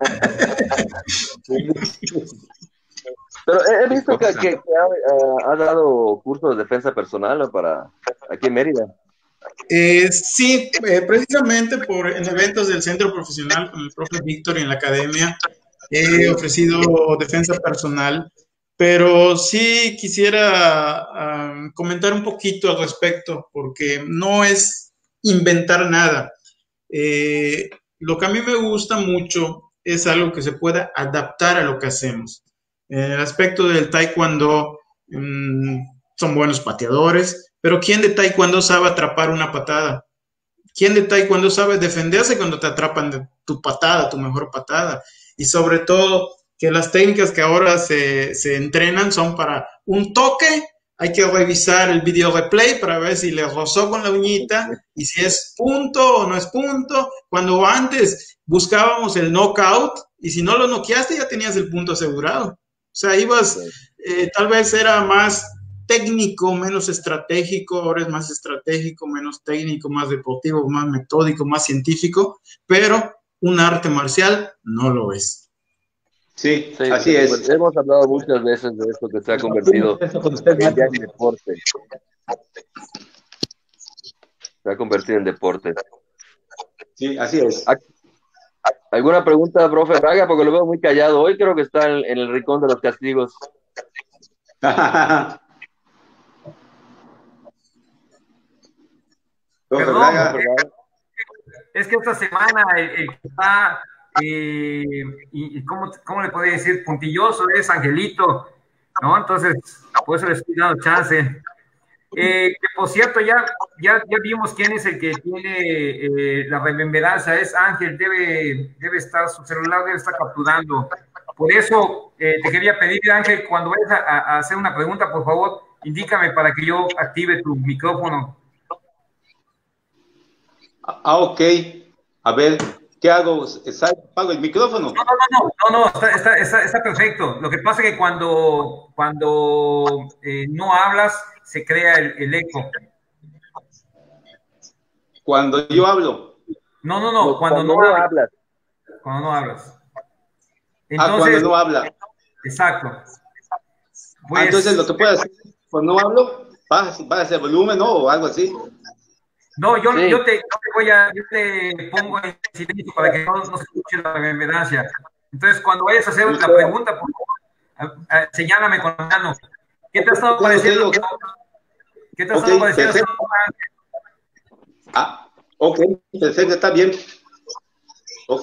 Pero he, he visto que, que, que ha, uh, ha dado cursos de defensa personal, ¿no? Para aquí en Mérida. Eh, sí, eh, precisamente por en eventos del centro profesional con el profe Víctor y en la academia he ofrecido defensa personal, pero sí quisiera um, comentar un poquito al respecto, porque no es inventar nada. Eh, lo que a mí me gusta mucho es algo que se pueda adaptar a lo que hacemos. En el aspecto del taekwondo, um, son buenos pateadores, pero ¿quién de taekwondo sabe atrapar una patada? ¿Quién de taekwondo sabe defenderse cuando te atrapan de tu patada, tu mejor patada? Y sobre todo, que las técnicas que ahora se, se entrenan son para un toque, hay que revisar el video replay para ver si le rozó con la uñita y si es punto o no es punto. Cuando antes buscábamos el knockout y si no lo noqueaste ya tenías el punto asegurado. O sea, ibas, eh, tal vez era más técnico, menos estratégico, ahora es más estratégico, menos técnico, más deportivo, más metódico, más científico, pero un arte marcial no lo es. Sí, sí, así es. Pues hemos hablado muchas veces de esto que se ha convertido en deporte. Se ha convertido en deporte. Sí, así es. ¿Alguna pregunta, profe Braga? Porque lo veo muy callado. Hoy creo que está en, en el rincón de los castigos. Perdón, es que esta semana el, el que está, eh, y, y ¿cómo, ¿cómo le podría decir? Puntilloso es Angelito, ¿no? Entonces, por eso le estoy dando chance. Eh, que por cierto, ya, ya, ya vimos quién es el que tiene eh, la remembranza, es Ángel, debe, debe estar, su celular debe estar capturando. Por eso eh, te quería pedir, Ángel, cuando vayas a, a hacer una pregunta, por favor, indícame para que yo active tu micrófono. Ah, ok. A ver, ¿qué hago? ¿Apago el micrófono? No, no, no, no, no, está, está, está, está perfecto. Lo que pasa es que cuando, cuando eh, no hablas, se crea el, el eco. Cuando yo hablo. No, no, no, cuando, cuando no, no hablas. hablas. Cuando no hablas. Entonces, ah, cuando no habla. Exacto. Pues, ah, entonces lo que puedo hacer, cuando no hablo, baja el volumen, ¿no? O algo así. No, yo, sí. yo, te, yo te voy a, yo te pongo en silencio para que no, no se escuche la remembranza. Entonces, cuando vayas a hacer la pregunta, por favor, a, a, señálame con la mano. ¿Qué te ha estado pareciendo? Okay, okay. ¿Qué te ha estado okay, pareciendo? Ah, ok, perfecto, está bien. Ok.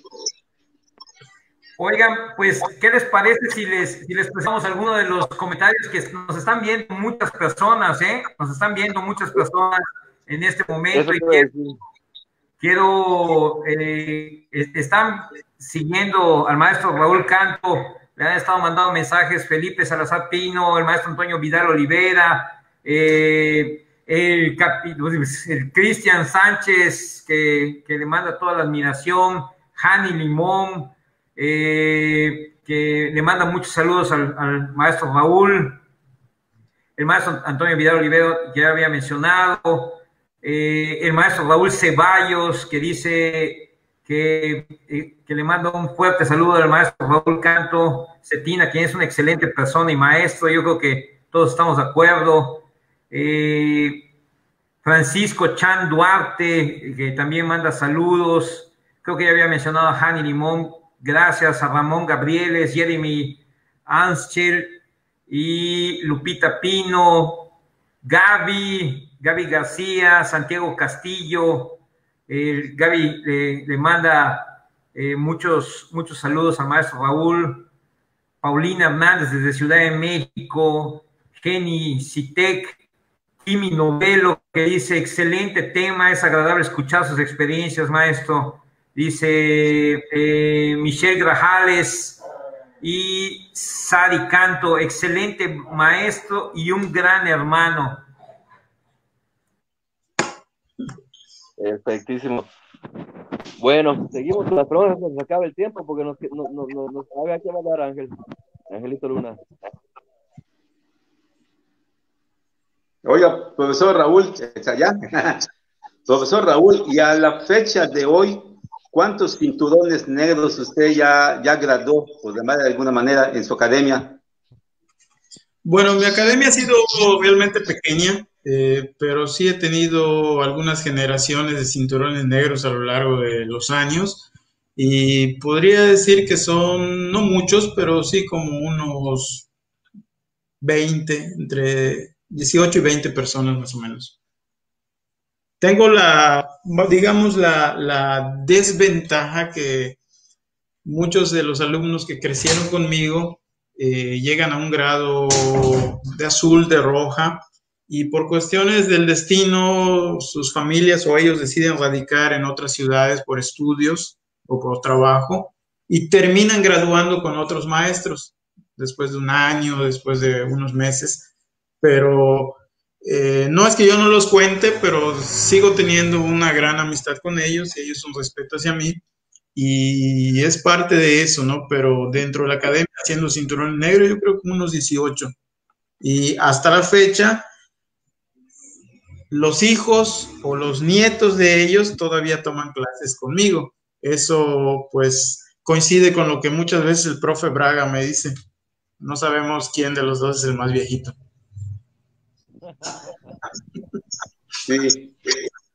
Oigan, pues, ¿qué les parece si les, si les prestamos alguno de los comentarios que nos están viendo muchas personas, eh? Nos están viendo muchas personas en este momento y quiero, quiero eh, están siguiendo al maestro Raúl Canto, le han estado mandando mensajes Felipe Salazar Pino, el maestro Antonio Vidal Olivera, eh, el, el Cristian Sánchez, que, que le manda toda la admiración, Jani Limón, eh, que le manda muchos saludos al, al maestro Raúl, el maestro Antonio Vidal Olivera, que ya había mencionado, eh, el maestro Raúl Ceballos, que dice que, eh, que le manda un fuerte saludo al maestro Raúl Canto Cetina, quien es una excelente persona y maestro, yo creo que todos estamos de acuerdo. Eh, Francisco Chan Duarte, que también manda saludos, creo que ya había mencionado a Jani Limón, gracias a Ramón Gabrieles, Jeremy Anschel y Lupita Pino, Gaby, Gaby García, Santiago Castillo, eh, Gaby eh, le manda eh, muchos, muchos saludos al maestro Raúl, Paulina Hernández desde Ciudad de México, Jenny Citec, Kimi Novelo, que dice, excelente tema, es agradable escuchar sus experiencias, maestro. dice eh, Michelle Grajales y Sari Canto, excelente maestro y un gran hermano. Perfectísimo. Bueno, seguimos con las preguntas, nos acaba el tiempo porque nos, nos, nos, nos, nos haga que hablar Ángel, Angelito Luna. Oiga, profesor Raúl, ¿está allá? Profesor Raúl, y a la fecha de hoy, ¿cuántos cinturones negros usted ya, ya graduó, por llamar de alguna manera, en su academia? Bueno, mi academia ha sido realmente pequeña, eh, pero sí he tenido algunas generaciones de cinturones negros a lo largo de los años y podría decir que son, no muchos, pero sí como unos veinte, entre dieciocho y veinte personas más o menos. Tengo la, digamos, la, la desventaja que muchos de los alumnos que crecieron conmigo eh, llegan a un grado de azul, de roja, y por cuestiones del destino, sus familias o ellos deciden radicar en otras ciudades por estudios o por trabajo y terminan graduando con otros maestros después de un año, después de unos meses, pero eh, no es que yo no los cuente, pero sigo teniendo una gran amistad con ellos y ellos un respeto hacia mí. Y es parte de eso, ¿no? Pero dentro de la academia, haciendo cinturón negro, yo creo que unos dieciocho. Y hasta la fecha, los hijos o los nietos de ellos todavía toman clases conmigo. Eso, pues, coincide con lo que muchas veces el profe Braga me dice. No sabemos quién de los dos es el más viejito. Sí.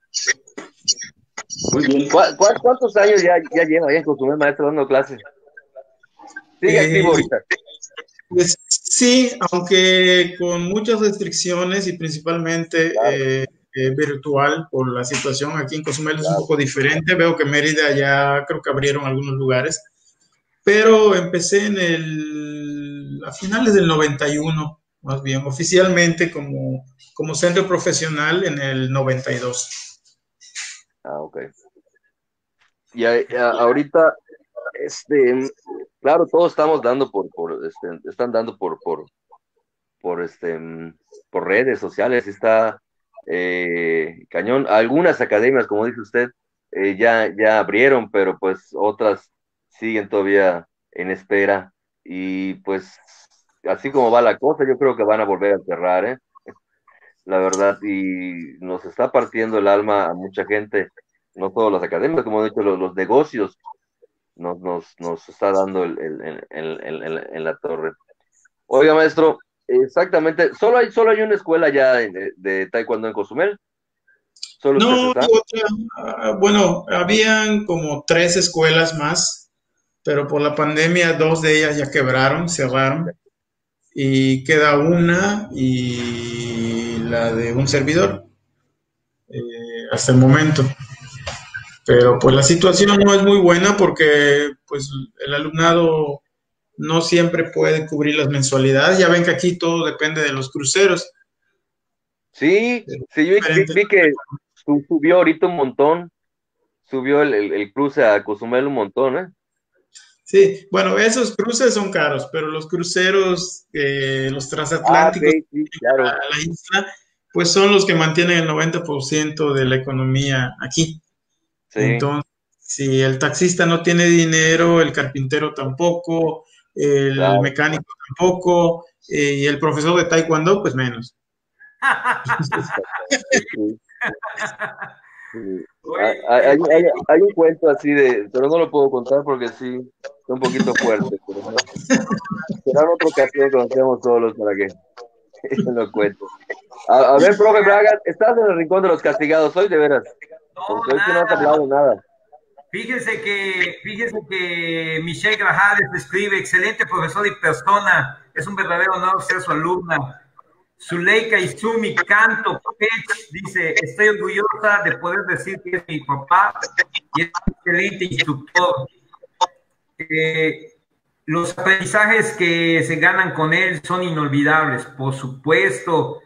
Muy bien. ¿Cu cu ¿Cuántos años ya, ya lleva ahí en Cozumel, maestro, dando clases? ¿Sigue eh, activo ahorita? Pues sí, aunque con muchas restricciones y principalmente claro. eh, eh, virtual por la situación aquí en Cozumel es claro. un poco diferente. Veo que Mérida ya creo que abrieron algunos lugares, pero empecé en el, a finales del noventa y uno, más bien, oficialmente como, como centro profesional en el noventa y dos. Ah, ok. Y a, a, ahorita, este, claro, todos estamos dando por, por este, están dando por, por, por, este, por redes sociales, está eh, cañón. Algunas academias, como dice usted, eh, ya, ya abrieron, pero pues otras siguen todavía en espera. Y pues, así como va la cosa, yo creo que van a volver a cerrar, ¿eh? La verdad, y nos está partiendo el alma a mucha gente, no todas las academias, como he dicho, los, los negocios nos, nos, nos está dando el, el, el, el, el, el, en la torre. Oiga, maestro, exactamente, ¿solo hay, solo hay una escuela ya de, de taekwondo en Cozumel? ¿Solo no, otra, bueno, habían como tres escuelas más, pero por la pandemia dos de ellas ya quebraron, cerraron, y queda una y la de un servidor eh, hasta el momento. Pero pues la situación no es muy buena porque pues el alumnado no siempre puede cubrir las mensualidades. Ya ven que aquí todo depende de los cruceros. Sí, sí, yo vi, vi que subió ahorita un montón, subió el, el, el cruce a Cozumel un montón, ¿eh? Sí, bueno, esos cruces son caros, pero los cruceros, eh, los transatlánticos ah, okay, sí, claro. a la isla, pues son los que mantienen el noventa por ciento de la economía aquí. Sí. Entonces, si el taxista no tiene dinero, el carpintero tampoco, el claro. mecánico tampoco, eh, y el profesor de taekwondo, pues menos. Sí. Sí. Hay, hay, hay, hay un cuento así de, pero no lo puedo contar porque sí, es un poquito fuerte. Pero no. Será en otra ocasión que nos quedemos solos para que lo cuente. A, a ver, profe Braga, estás en el rincón de los castigados hoy, de veras. Porque hoy no has hablado nada. Fíjense que, fíjense que Michelle Grajales escribe, excelente profesor y persona, es un verdadero honor ser su alumna. Zuleika Izumi Canto Pech dice, estoy orgullosa de poder decir que es mi papá y es un excelente instructor. Eh, los aprendizajes que se ganan con él son inolvidables, por supuesto.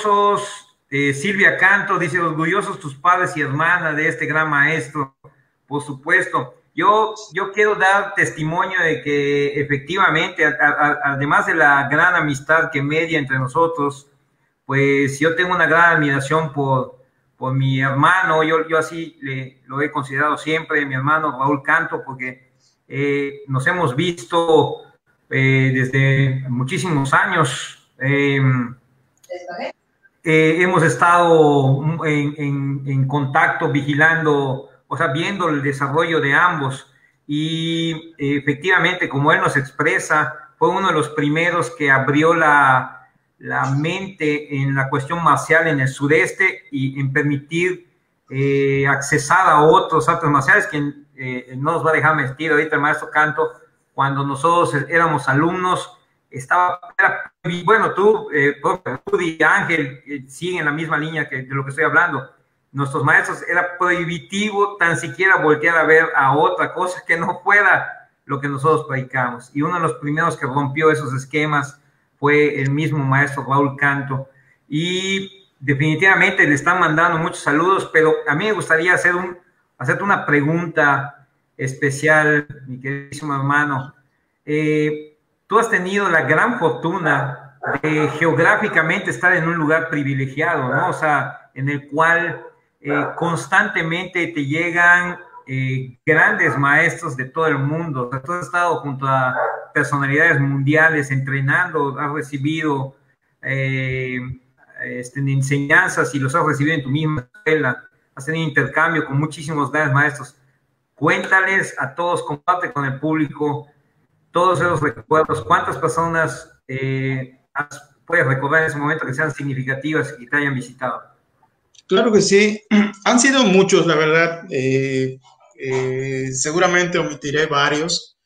Orgullosos, eh, Silvia Canto dice, orgullosos tus padres y hermanas de este gran maestro. por supuesto. Yo, yo quiero dar testimonio de que efectivamente, a, a, además de la gran amistad que media entre nosotros, pues yo tengo una gran admiración por, por mi hermano, yo, yo así le, lo he considerado siempre, mi hermano Raúl Canto, porque eh, nos hemos visto eh, desde muchísimos años. Eh, eh, hemos estado en, en, en contacto, vigilando, o sea, viendo el desarrollo de ambos, y eh, efectivamente, como él nos expresa, fue uno de los primeros que abrió la, la mente en la cuestión marcial en el sureste y en permitir eh, accesar a otros artes marciales, que eh, no nos va a dejar mentir ahorita el maestro Canto. Cuando nosotros éramos alumnos, estaba, era, bueno, tú, eh, Rudy y Ángel eh, siguen la misma línea que, de lo que estoy hablando. Nuestros maestros, era prohibitivo tan siquiera voltear a ver a otra cosa que no fuera lo que nosotros predicamos. Y uno de los primeros que rompió esos esquemas fue el mismo maestro Raúl Canto. Y definitivamente le están mandando muchos saludos, pero a mí me gustaría hacer un, hacerte una pregunta especial, mi queridísimo hermano. Eh, tú has tenido la gran fortuna de geográficamente estar en un lugar privilegiado, ¿no? O sea, en el cual eh, constantemente te llegan eh, grandes maestros de todo el mundo. O sea, tú has estado junto a personalidades mundiales entrenando, has recibido eh, este, enseñanzas y los has recibido en tu misma escuela, has tenido intercambio con muchísimos grandes maestros. Cuéntales a todos, comparte con el público todos esos recuerdos. ¿Cuántas personas eh, puedes recordar en ese momento que sean significativas y te hayan visitado? Claro que sí. Han sido muchos, la verdad. Eh, eh, seguramente omitiré varios.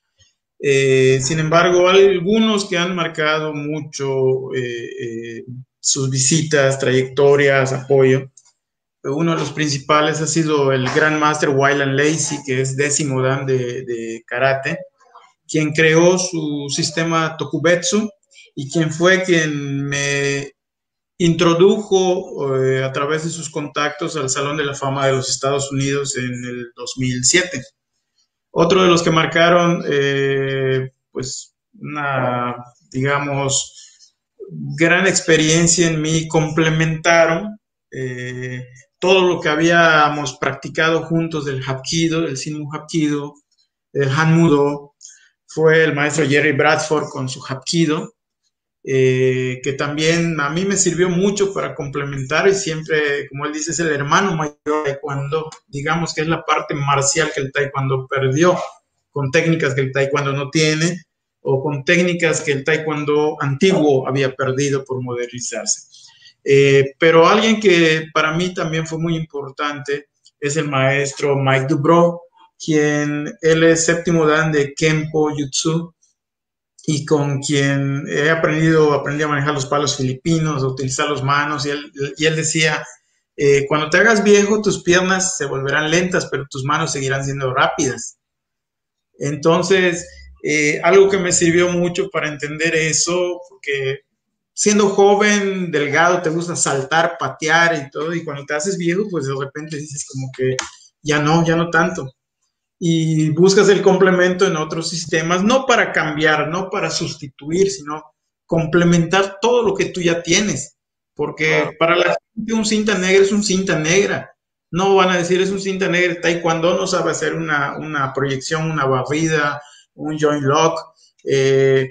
Eh, sin embargo, hay algunos que han marcado mucho eh, eh, sus visitas, trayectorias, apoyo. Uno de los principales ha sido el Grand Master Wyland Lacy, que es décimo dan de, de karate, quien creó su sistema Tokubetsu y quien fue quien me introdujo eh, a través de sus contactos al Salón de la Fama de los Estados Unidos en el dos mil siete. Otro de los que marcaron, eh, pues, una, digamos, gran experiencia en mí, complementaron eh, todo lo que habíamos practicado juntos del Hapkido, del Sinmu Hapkido, del Hanmudo, fue el maestro Jerry Bradford con su Hapkido, eh, que también a mí me sirvió mucho para complementar, y siempre, como él dice, es el hermano mayor de Taekwondo, digamos que es la parte marcial que el Taekwondo perdió, con técnicas que el Taekwondo no tiene, o con técnicas que el Taekwondo antiguo había perdido por modernizarse. Eh, pero alguien que para mí también fue muy importante es el maestro Mike Dubrow, quien él es séptimo dan de Kenpo Jutsu y con quien he aprendido, aprendí a manejar los palos filipinos, a utilizar las manos, y él, y él decía, eh, cuando te hagas viejo, tus piernas se volverán lentas, pero tus manos seguirán siendo rápidas. Entonces, eh, algo que me sirvió mucho para entender eso, porque siendo joven, delgado, te gusta saltar, patear y todo, y cuando te haces viejo, pues de repente dices como que ya no, ya no tanto. Y buscas el complemento en otros sistemas, no para cambiar, no para sustituir, sino complementar todo lo que tú ya tienes. Porque para la gente un cinta negra es un cinta negra. No van a decir es un cinta negra, taekwondo no sabe hacer una, una proyección, una barrida, un joint lock, eh,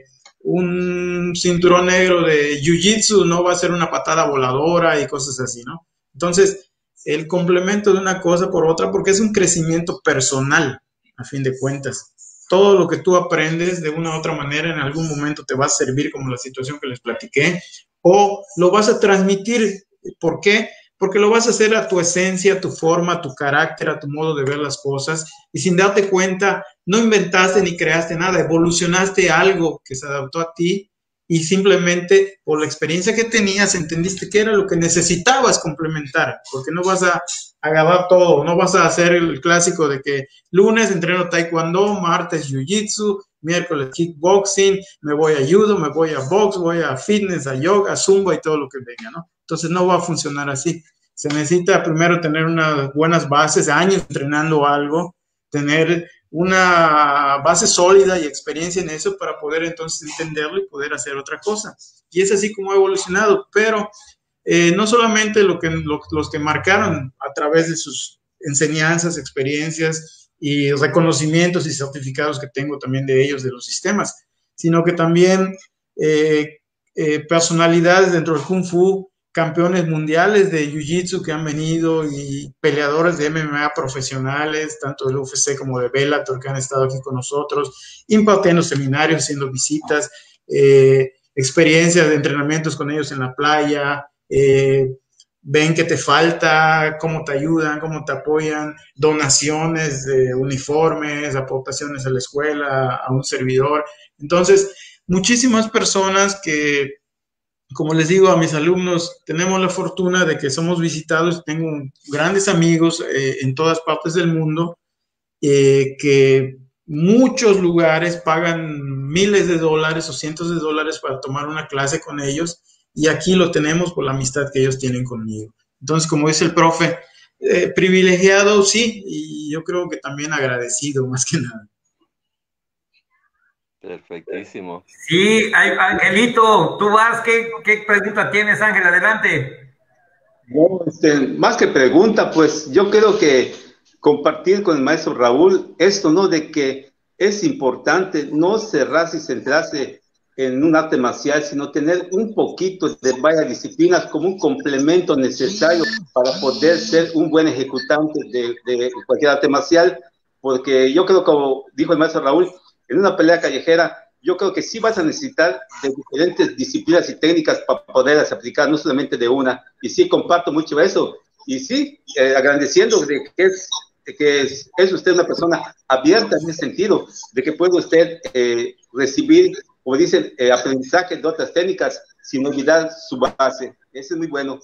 un cinturón negro de jiu-jitsu no va a ser una patada voladora y cosas así, ¿no? Entonces, el complemento de una cosa por otra, porque es un crecimiento personal, a fin de cuentas. Todo lo que tú aprendes de una u otra manera en algún momento te va a servir, como la situación que les platiqué, o lo vas a transmitir. ¿Por qué? Porque lo vas a hacer a tu esencia, a tu forma, a tu carácter, a tu modo de ver las cosas, y sin darte cuenta, no inventaste ni creaste nada, evolucionaste algo que se adaptó a ti, y simplemente por la experiencia que tenías entendiste que era lo que necesitabas complementar, porque no vas a agarrar todo, no vas a hacer el clásico de que lunes entreno taekwondo, martes jiu-jitsu, miércoles kickboxing, me voy a judo, me voy a box, voy a fitness, a yoga, a zumba y todo lo que venga, ¿no? Entonces no va a funcionar así. Se necesita primero tener unas buenas bases, años entrenando algo, tener una base sólida y experiencia en eso para poder entonces entenderlo y poder hacer otra cosa. Y es así como ha evolucionado, pero eh, no solamente lo que, lo, los que marcaron a través de sus enseñanzas, experiencias y reconocimientos y certificados que tengo también de ellos, de los sistemas, sino que también eh, eh, personalidades dentro del Kung Fu, campeones mundiales de Jiu-Jitsu que han venido y peleadores de M M A profesionales, tanto del U F C como de Bellator, que han estado aquí con nosotros, impartiendo seminarios, haciendo visitas, eh, experiencias de entrenamientos con ellos en la playa, eh, ven qué te falta, cómo te ayudan, cómo te apoyan, donaciones de uniformes, aportaciones a la escuela, a un servidor. Entonces, muchísimas personas que, como les digo a mis alumnos, tenemos la fortuna de que somos visitados, tengo grandes amigos eh, en todas partes del mundo, eh, que muchos lugares pagan miles de dólares o cientos de dólares para tomar una clase con ellos, y aquí lo tenemos por la amistad que ellos tienen conmigo. Entonces, como dice el profe, eh, privilegiado, sí, y yo creo que también agradecido, más que nada. Perfectísimo. Sí, Angelito, tú vas, ¿qué, qué pregunta tienes, Ángel? Adelante. No, este, más que pregunta, pues yo creo que compartir con el maestro Raúl esto, ¿no? De que es importante no cerrarse y centrarse en un arte marcial, sino tener un poquito de varias disciplinas como un complemento necesario para poder ser un buen ejecutante de, de cualquier arte marcial, porque yo creo, como dijo el maestro Raúl, en una pelea callejera, yo creo que sí vas a necesitar de diferentes disciplinas y técnicas para poderlas aplicar, no solamente de una, y sí comparto mucho eso, y sí, eh, agradeciendo de que es que es, es usted una persona abierta en ese sentido, de que puede usted eh, recibir, como dicen, eh, aprendizaje de otras técnicas sin olvidar su base. Eso es muy bueno.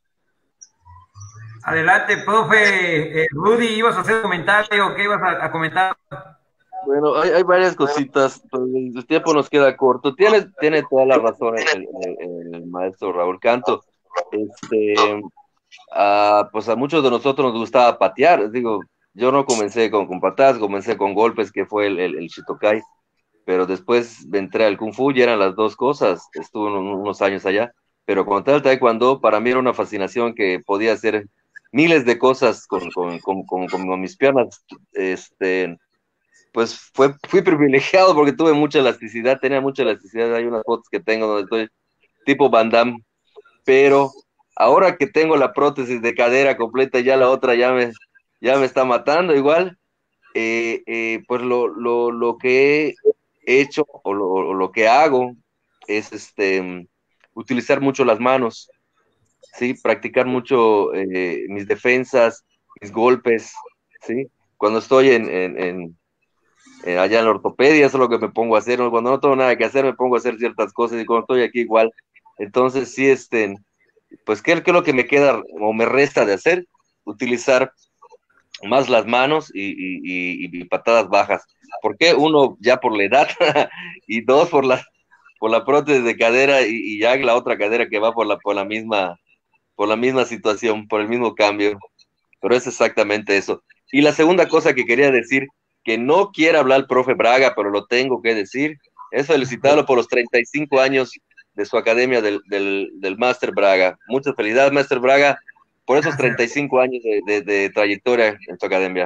Adelante, profe. Eh, Rudy, ¿ibas a hacer un comentario? ¿Qué ibas a, a comentar? Bueno, hay, hay varias cositas, pero el tiempo nos queda corto. Tiene, tiene toda la razón el, el, el maestro Raúl Canto. Este, a, pues a muchos de nosotros nos gustaba patear. Digo, yo no comencé con, con patadas, comencé con golpes, que fue el, el, el Shidokai, pero después entré al Kung Fu y eran las dos cosas. Estuve unos años allá, pero con tal Taekwondo, para mí era una fascinación que podía hacer miles de cosas con, con, con, con, con mis piernas. Este, pues fue, fui privilegiado porque tuve mucha elasticidad, tenía mucha elasticidad. Hay unas fotos que tengo donde estoy tipo Van Damme, pero ahora que tengo la prótesis de cadera completa, ya la otra ya me, ya me está matando igual. Eh, eh, pues lo, lo, lo que he hecho o lo, o lo que hago es este, utilizar mucho las manos, ¿sí? Practicar mucho eh, mis defensas, mis golpes, ¿sí? Cuando estoy en, en, en Eh, allá en la ortopedia, eso es lo que me pongo a hacer, ¿no? Cuando no tengo nada que hacer me pongo a hacer ciertas cosas, y cuando estoy aquí igual. Entonces sí, este, pues ¿qué, qué es lo que me queda o me resta de hacer? Utilizar más las manos y, y, y, y patadas bajas. ¿Por qué? Uno, ya por la edad, y dos, por la, por la prótesis de cadera, y, y ya la otra cadera que va por la, por la misma, por la misma situación, por el mismo cambio. Pero es exactamente eso. Y la segunda cosa que quería decir, que no quiere hablar el profe Braga, pero lo tengo que decir, es felicitarlo por los treinta y cinco años de su academia del, del, del Máster Braga. Muchas felicidades, Máster Braga, por esos treinta y cinco años de, de, de trayectoria en su academia.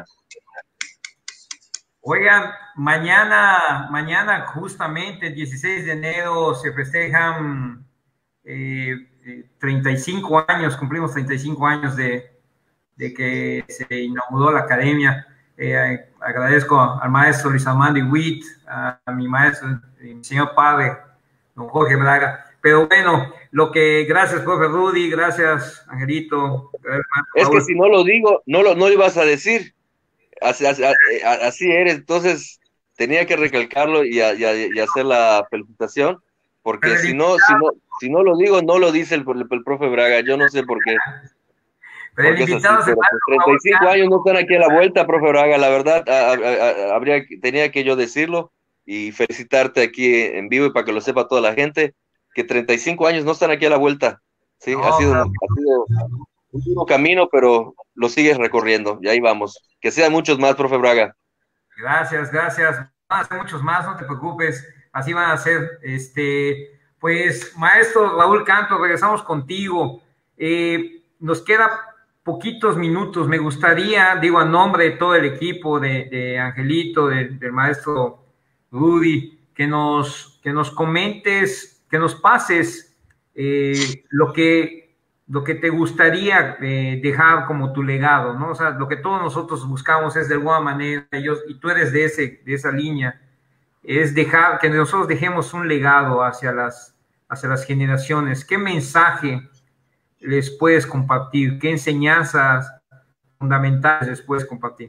Oigan, mañana, mañana justamente, el dieciséis de enero, se festejan eh, eh, treinta y cinco años, cumplimos treinta y cinco años de, de que se inauguró la academia. Eh, agradezco al maestro Luis Armando Witt, a, a mi maestro, mi señor padre, don Jorge Braga. Pero bueno, lo que, gracias, profe Rudy, gracias, Angelito. Gracias, es que si no lo digo, no lo, no lo ibas a decir. Así, así, así eres, entonces tenía que recalcarlo y, a, y, a, y hacer la felicitación, porque si no, si no, si no lo digo, no lo dice el, el, el profe Braga. Yo no sé por qué. Pero el invitado así, pero pues treinta y cinco años no están aquí a la vuelta, profe Braga, la verdad, a, a, a, habría, tenía que yo decirlo y felicitarte aquí en vivo y para que lo sepa toda la gente, que treinta y cinco años no están aquí a la vuelta, ¿sí? No, ha, sido, no. ha sido un duro camino, pero lo sigues recorriendo, y ahí vamos. Que sean muchos más, profe Braga. Gracias, gracias. Van a ser muchos más, no te preocupes. Así van a ser. Este, pues, maestro Raúl Canto, regresamos contigo. Eh, nos queda poquitos minutos. Me gustaría, digo, a nombre de todo el equipo, de, de Angelito, de, del maestro Rudy, que nos, que nos comentes, que nos pases eh, lo que lo que te gustaría eh, dejar como tu legado, ¿no? O sea, lo que todos nosotros buscamos es de alguna manera, ellos, y tú eres de, ese, de esa línea, es dejar, que nosotros dejemos un legado hacia las, hacia las generaciones. ¿Qué mensaje les puedes compartir? ¿Qué enseñanzas fundamentales les puedes compartir?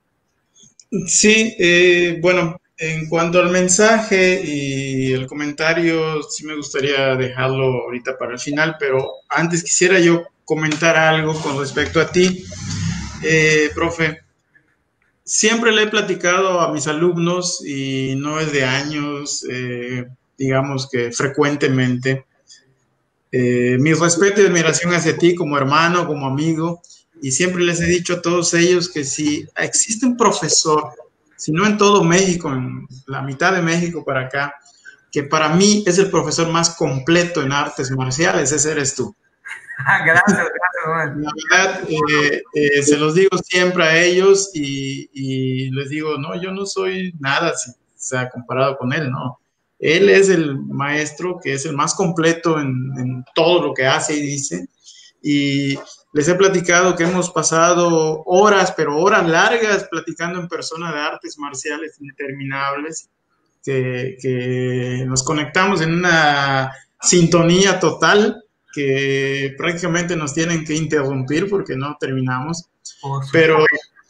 Sí, eh, bueno, en cuanto al mensaje y el comentario, sí me gustaría dejarlo ahorita para el final, pero antes quisiera yo comentar algo con respecto a ti, eh, profe. Siempre le he platicado a mis alumnos y no es de años, eh, digamos que frecuentemente. Eh, mi respeto y admiración hacia ti como hermano, como amigo, y siempre les he dicho a todos ellos que si existe un profesor, si no en todo México, en la mitad de México para acá, que para mí es el profesor más completo en artes marciales, ese eres tú. Gracias, gracias. La verdad, eh, eh, se los digo siempre a ellos y, y les digo, no, yo no soy nada, si, o sea, comparado con él, no. Él es el maestro que es el más completo en, en todo lo que hace y dice. Y les he platicado que hemos pasado horas, pero horas largas, platicando en persona de artes marciales interminables, que, que nos conectamos en una sintonía total, que prácticamente nos tienen que interrumpir porque no terminamos. Pero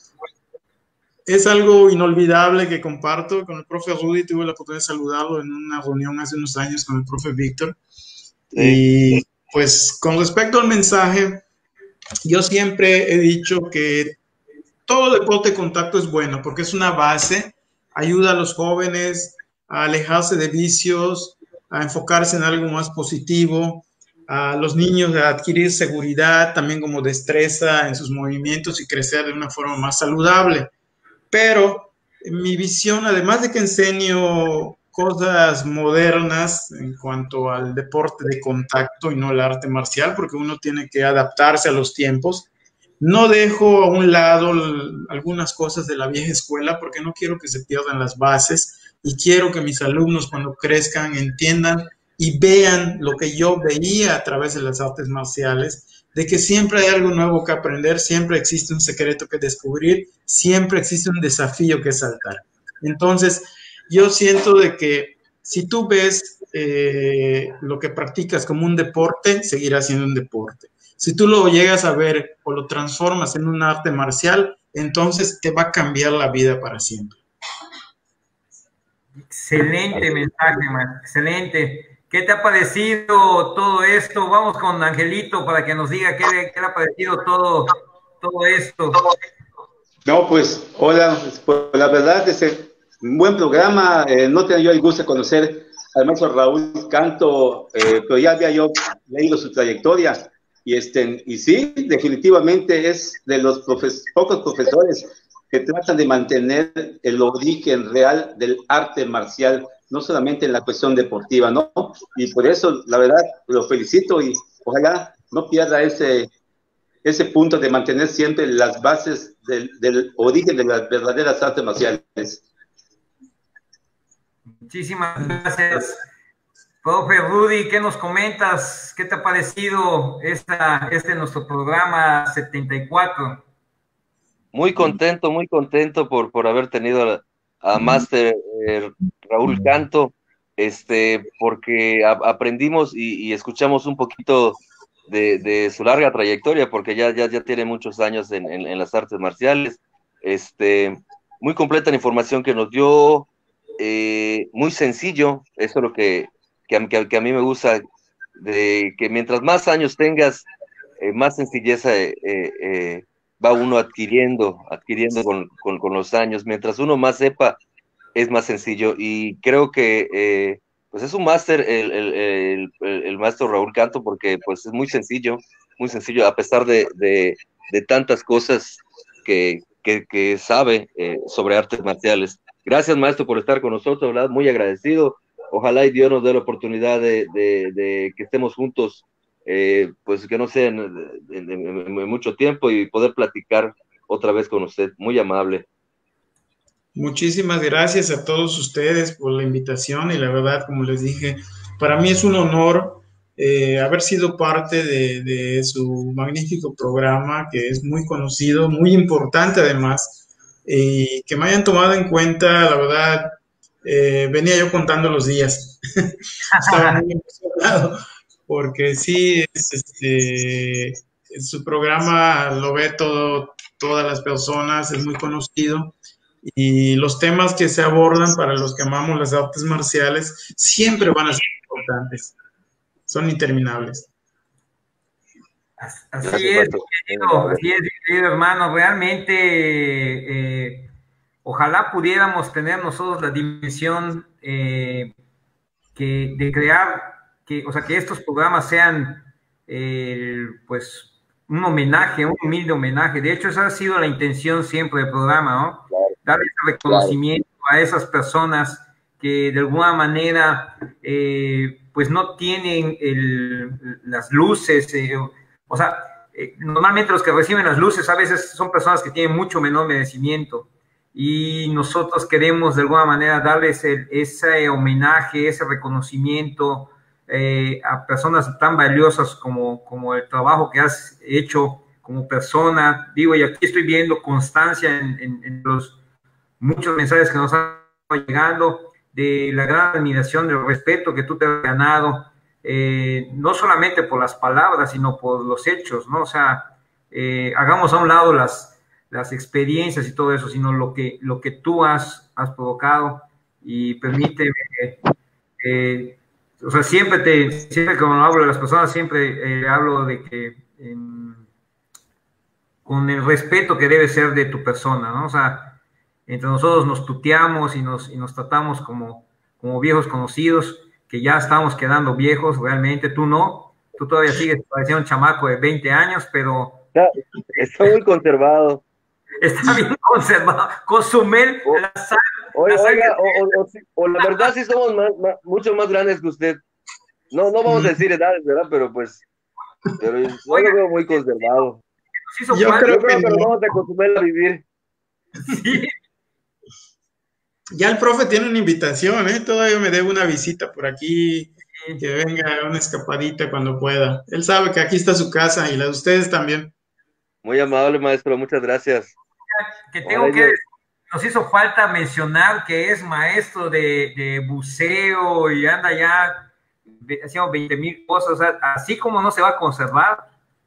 es algo inolvidable que comparto con el profe Rudy. Tuve la oportunidad de saludarlo en una reunión hace unos años con el profe Víctor. Sí. Y pues con respecto al mensaje, yo siempre he dicho que todo deporte de contacto es bueno porque es una base, ayuda a los jóvenes a alejarse de vicios, a enfocarse en algo más positivo, a los niños a adquirir seguridad, también como destreza en sus movimientos y crecer de una forma más saludable. Pero mi visión, además de que enseño cosas modernas en cuanto al deporte de contacto y no el arte marcial, porque uno tiene que adaptarse a los tiempos, no dejo a un lado algunas cosas de la vieja escuela porque no quiero que se pierdan las bases y quiero que mis alumnos cuando crezcan entiendan y vean lo que yo veía a través de las artes marciales, de que siempre hay algo nuevo que aprender, siempre existe un secreto que descubrir, siempre existe un desafío que saltar. Entonces, yo siento de que si tú ves eh, lo que practicas como un deporte, seguirá siendo un deporte. Si tú lo llegas a ver o lo transformas en un arte marcial, entonces te va a cambiar la vida para siempre. Excelente mensaje, man. Excelente. ¿Qué te ha parecido todo esto? Vamos con Angelito para que nos diga qué le, qué le ha parecido todo, todo esto. No, pues, hola, pues, la verdad es un buen programa. Eh, no tenía yo el gusto de conocer al maestro Raúl Canto, eh, pero ya había yo leído su trayectoria. Y, este, y sí, definitivamente es de los profes pocos profesores que tratan de mantener el origen real del arte marcial, no solamente en la cuestión deportiva, ¿no? Y por eso, la verdad, lo felicito y ojalá no pierda ese, ese punto de mantener siempre las bases del, del origen de las verdaderas artes marciales. Muchísimas gracias. Profe Rudy, ¿qué nos comentas? ¿Qué te ha parecido esta, este nuestro programa setenta y cuatro? Muy contento, muy contento por, por haber tenido a, a Máster eh, Raúl Canto, este, porque a, aprendimos y, y escuchamos un poquito de, de su larga trayectoria, porque ya, ya, ya tiene muchos años en, en, en las artes marciales. Este, muy completa la información que nos dio, eh, muy sencillo, eso es lo que, que, a, que, que a mí me gusta, de que mientras más años tengas, eh, más sencilleza eh, eh, va uno adquiriendo, adquiriendo con, con, con los años. Mientras uno más sepa, es más sencillo. Y creo que eh, pues es un máster el, el, el, el maestro Raúl Canto, porque pues es muy sencillo, muy sencillo, a pesar de, de, de tantas cosas que, que, que sabe eh, sobre artes marciales. Gracias, maestro, por estar con nosotros, ¿verdad? Muy agradecido. Ojalá y Dios nos dé la oportunidad de, de, de que estemos juntos, eh, pues que no sea en, en, en, en mucho tiempo, y poder platicar otra vez con usted. Muy amable. Muchísimas gracias a todos ustedes por la invitación, y la verdad, como les dije, para mí es un honor eh, haber sido parte de, de su magnífico programa, que es muy conocido, muy importante además, y que me hayan tomado en cuenta. La verdad, eh, venía yo contando los días. Estaba muy emocionado porque sí, es, este, su programa lo ve todo, todas las personas, es muy conocido. Y los temas que se abordan para los que amamos las artes marciales siempre van a ser importantes, son interminables. Así es, querido, así es, querido hermano. Realmente, eh, ojalá pudiéramos tener nosotros la dimensión eh, que, de crear, que, o sea, que estos programas sean, eh, pues, un homenaje, un humilde homenaje. De hecho, esa ha sido la intención siempre del programa, ¿no? Claro. Dar ese reconocimiento, claro, a esas personas que de alguna manera, eh, pues, no tienen el, las luces, eh, o sea, eh, normalmente los que reciben las luces a veces son personas que tienen mucho menor merecimiento, y nosotros queremos de alguna manera darles el, ese homenaje, ese reconocimiento eh, a personas tan valiosas como, como el trabajo que has hecho como persona. Digo, y aquí estoy viendo constancia en, en, en los muchos mensajes que nos han llegando, de la gran admiración, del respeto que tú te has ganado. Eh, no solamente por las palabras, sino por los hechos, ¿no? O sea, eh, hagamos a un lado las, las experiencias y todo eso, sino lo que, lo que tú has, has provocado. Y permíteme, eh, eh, o sea, siempre te, siempre cuando hablo de las personas, siempre eh, hablo de que eh, con el respeto que debe ser de tu persona, ¿no? O sea, entre nosotros nos tuteamos y nos, y nos tratamos como, como viejos conocidos, que ya estamos quedando viejos. Realmente tú no, tú todavía sigues pareciendo un chamaco de veinte años, pero... Está muy conservado. Está bien conservado, con su mel, o, la sal, o, la sal oiga, o, o, o, o la verdad sí somos más, más, mucho más grandes que usted. No, no vamos a decir edades, ¿verdad? Pero pues, pero yo oiga, lo veo muy conservado. Sí, yo, creo yo creo que, que nos vamos a acostumbrar a vivir. Sí. Ya el profe tiene una invitación, ¿eh? Todavía me debe una visita por aquí, que venga una escapadita cuando pueda. Él sabe que aquí está su casa, y la de ustedes también. Muy amable, maestro, muchas gracias. Que tengo Ahora que yo... nos hizo falta mencionar que es maestro de, de buceo y anda ya haciendo veinte mil cosas, o sea, así como no se va a conservar.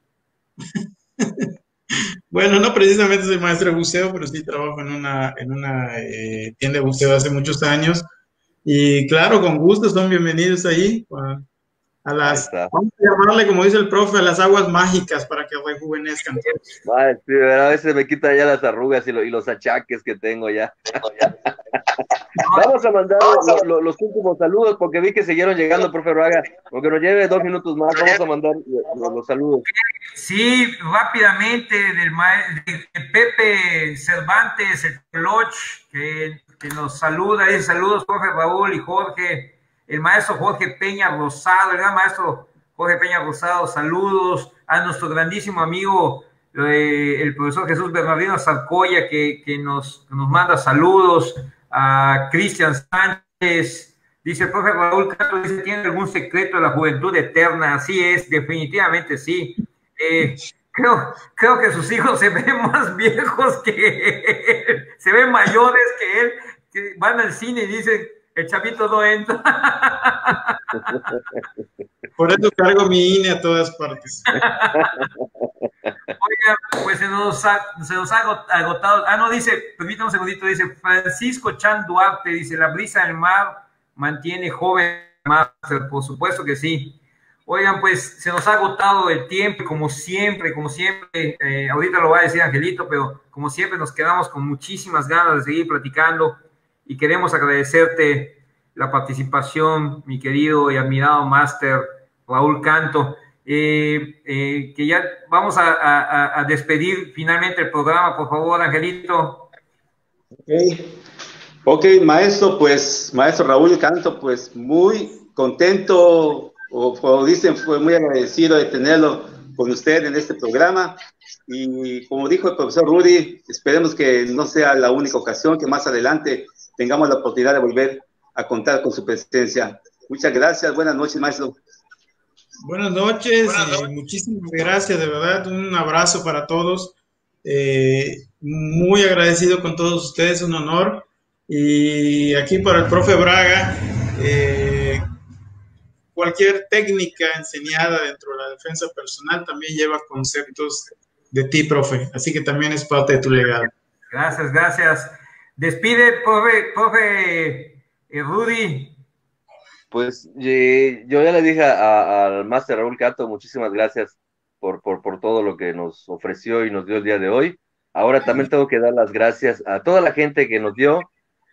Bueno, no precisamente soy maestro de buceo, pero sí trabajo en una, en una eh, tienda de buceo hace muchos años. Y claro, con gusto son bienvenidos ahí a, a las, vamos a llamarle, como dice el profe, a las aguas mágicas, para que rejuvenezcan todos. Vale, sí, a veces me quita ya las arrugas y, lo, y los achaques que tengo ya. Vamos a mandar lo, lo, los últimos saludos, porque vi que siguieron llegando, profe Braga, porque nos lleve dos minutos más. Vamos a mandar los, los saludos. Sí, rápidamente, del de Pepe Cervantes, el Cloch, que, que nos saluda, dice saludos, profe Raúl y Jorge, el maestro Jorge Peña Rosado, el gran maestro Jorge Peña Rosado, saludos a nuestro grandísimo amigo, eh, el profesor Jesús Bernardino Sarcoya, que, que, nos, que nos manda saludos, a Cristian Sánchez, dice el profe Raúl Castro, dice, ¿tiene algún secreto de la juventud eterna? Así es, definitivamente sí. Eh, creo, creo que sus hijos se ven más viejos que él, se ven mayores que él, que van al cine y dicen, el chavito no entra. Por eso cargo mi I N E a todas partes. Oiga, pues se nos ha, se nos ha agotado. Ah, no, dice, permítame un segundito, dice Francisco Chan Duarte, dice, la brisa del mar mantiene joven Master, por supuesto que sí. Oigan, pues se nos ha agotado el tiempo, como siempre, como siempre, eh, ahorita lo va a decir Angelito, pero como siempre nos quedamos con muchísimas ganas de seguir platicando, y queremos agradecerte la participación, mi querido y admirado máster Raúl Canto. eh, eh, que ya vamos a, a, a despedir finalmente el programa, por favor, Angelito. Ok, ok, maestro, pues, maestro Raúl Canto, pues muy contento, o como dicen, fue muy agradecido de tenerlo con usted en este programa. Y como dijo el profesor Rudy, esperemos que no sea la única ocasión, que más adelante tengamos la oportunidad de volver a contar con su presencia. Muchas gracias, buenas noches, maestro. Buenas noches, buenas noches. Eh, muchísimas gracias, de verdad, un abrazo para todos. Eh, muy agradecido con todos ustedes, un honor. Y aquí para el profe Braga, eh, cualquier técnica enseñada dentro de la defensa personal también lleva conceptos de ti, profe. Así que también es parte de tu legado. Gracias, gracias. Despide, profe, profe eh, Rudy. Pues eh, yo ya le dije al máster Raúl Canto, muchísimas gracias por, por, por todo lo que nos ofreció y nos dio el día de hoy. Ahora también tengo que dar las gracias a toda la gente que nos dio,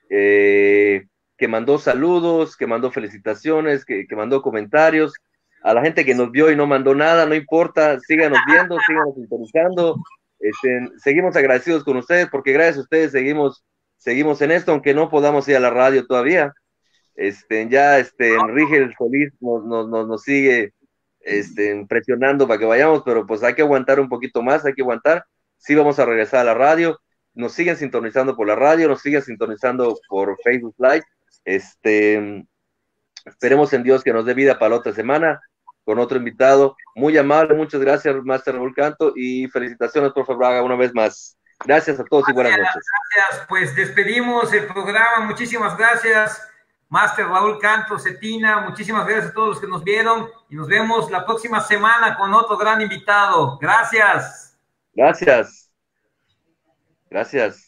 eh, que mandó saludos, que mandó felicitaciones, que, que mandó comentarios, a la gente que nos vio y no mandó nada, no importa, síganos viendo, síganos sintonizando, este, seguimos agradecidos con ustedes, porque gracias a ustedes seguimos, seguimos en esto, aunque no podamos ir a la radio todavía. Este, ya este, Rigel Solís nos, nos, nos, nos sigue este, presionando para que vayamos, pero pues hay que aguantar un poquito más, hay que aguantar. Sí vamos a regresar a la radio, nos siguen sintonizando por la radio, nos siguen sintonizando por Facebook Live. Este, esperemos en Dios que nos dé vida para la otra semana con otro invitado muy amable. Muchas gracias, Máster Raúl Canto, y felicitaciones, profe Braga, una vez más. Gracias a todos y buenas noches. Gracias, pues despedimos el programa. Muchísimas gracias, Máster Raúl Canto, Cetina. Muchísimas gracias a todos los que nos vieron y nos vemos la próxima semana con otro gran invitado. Gracias. Gracias. Gracias.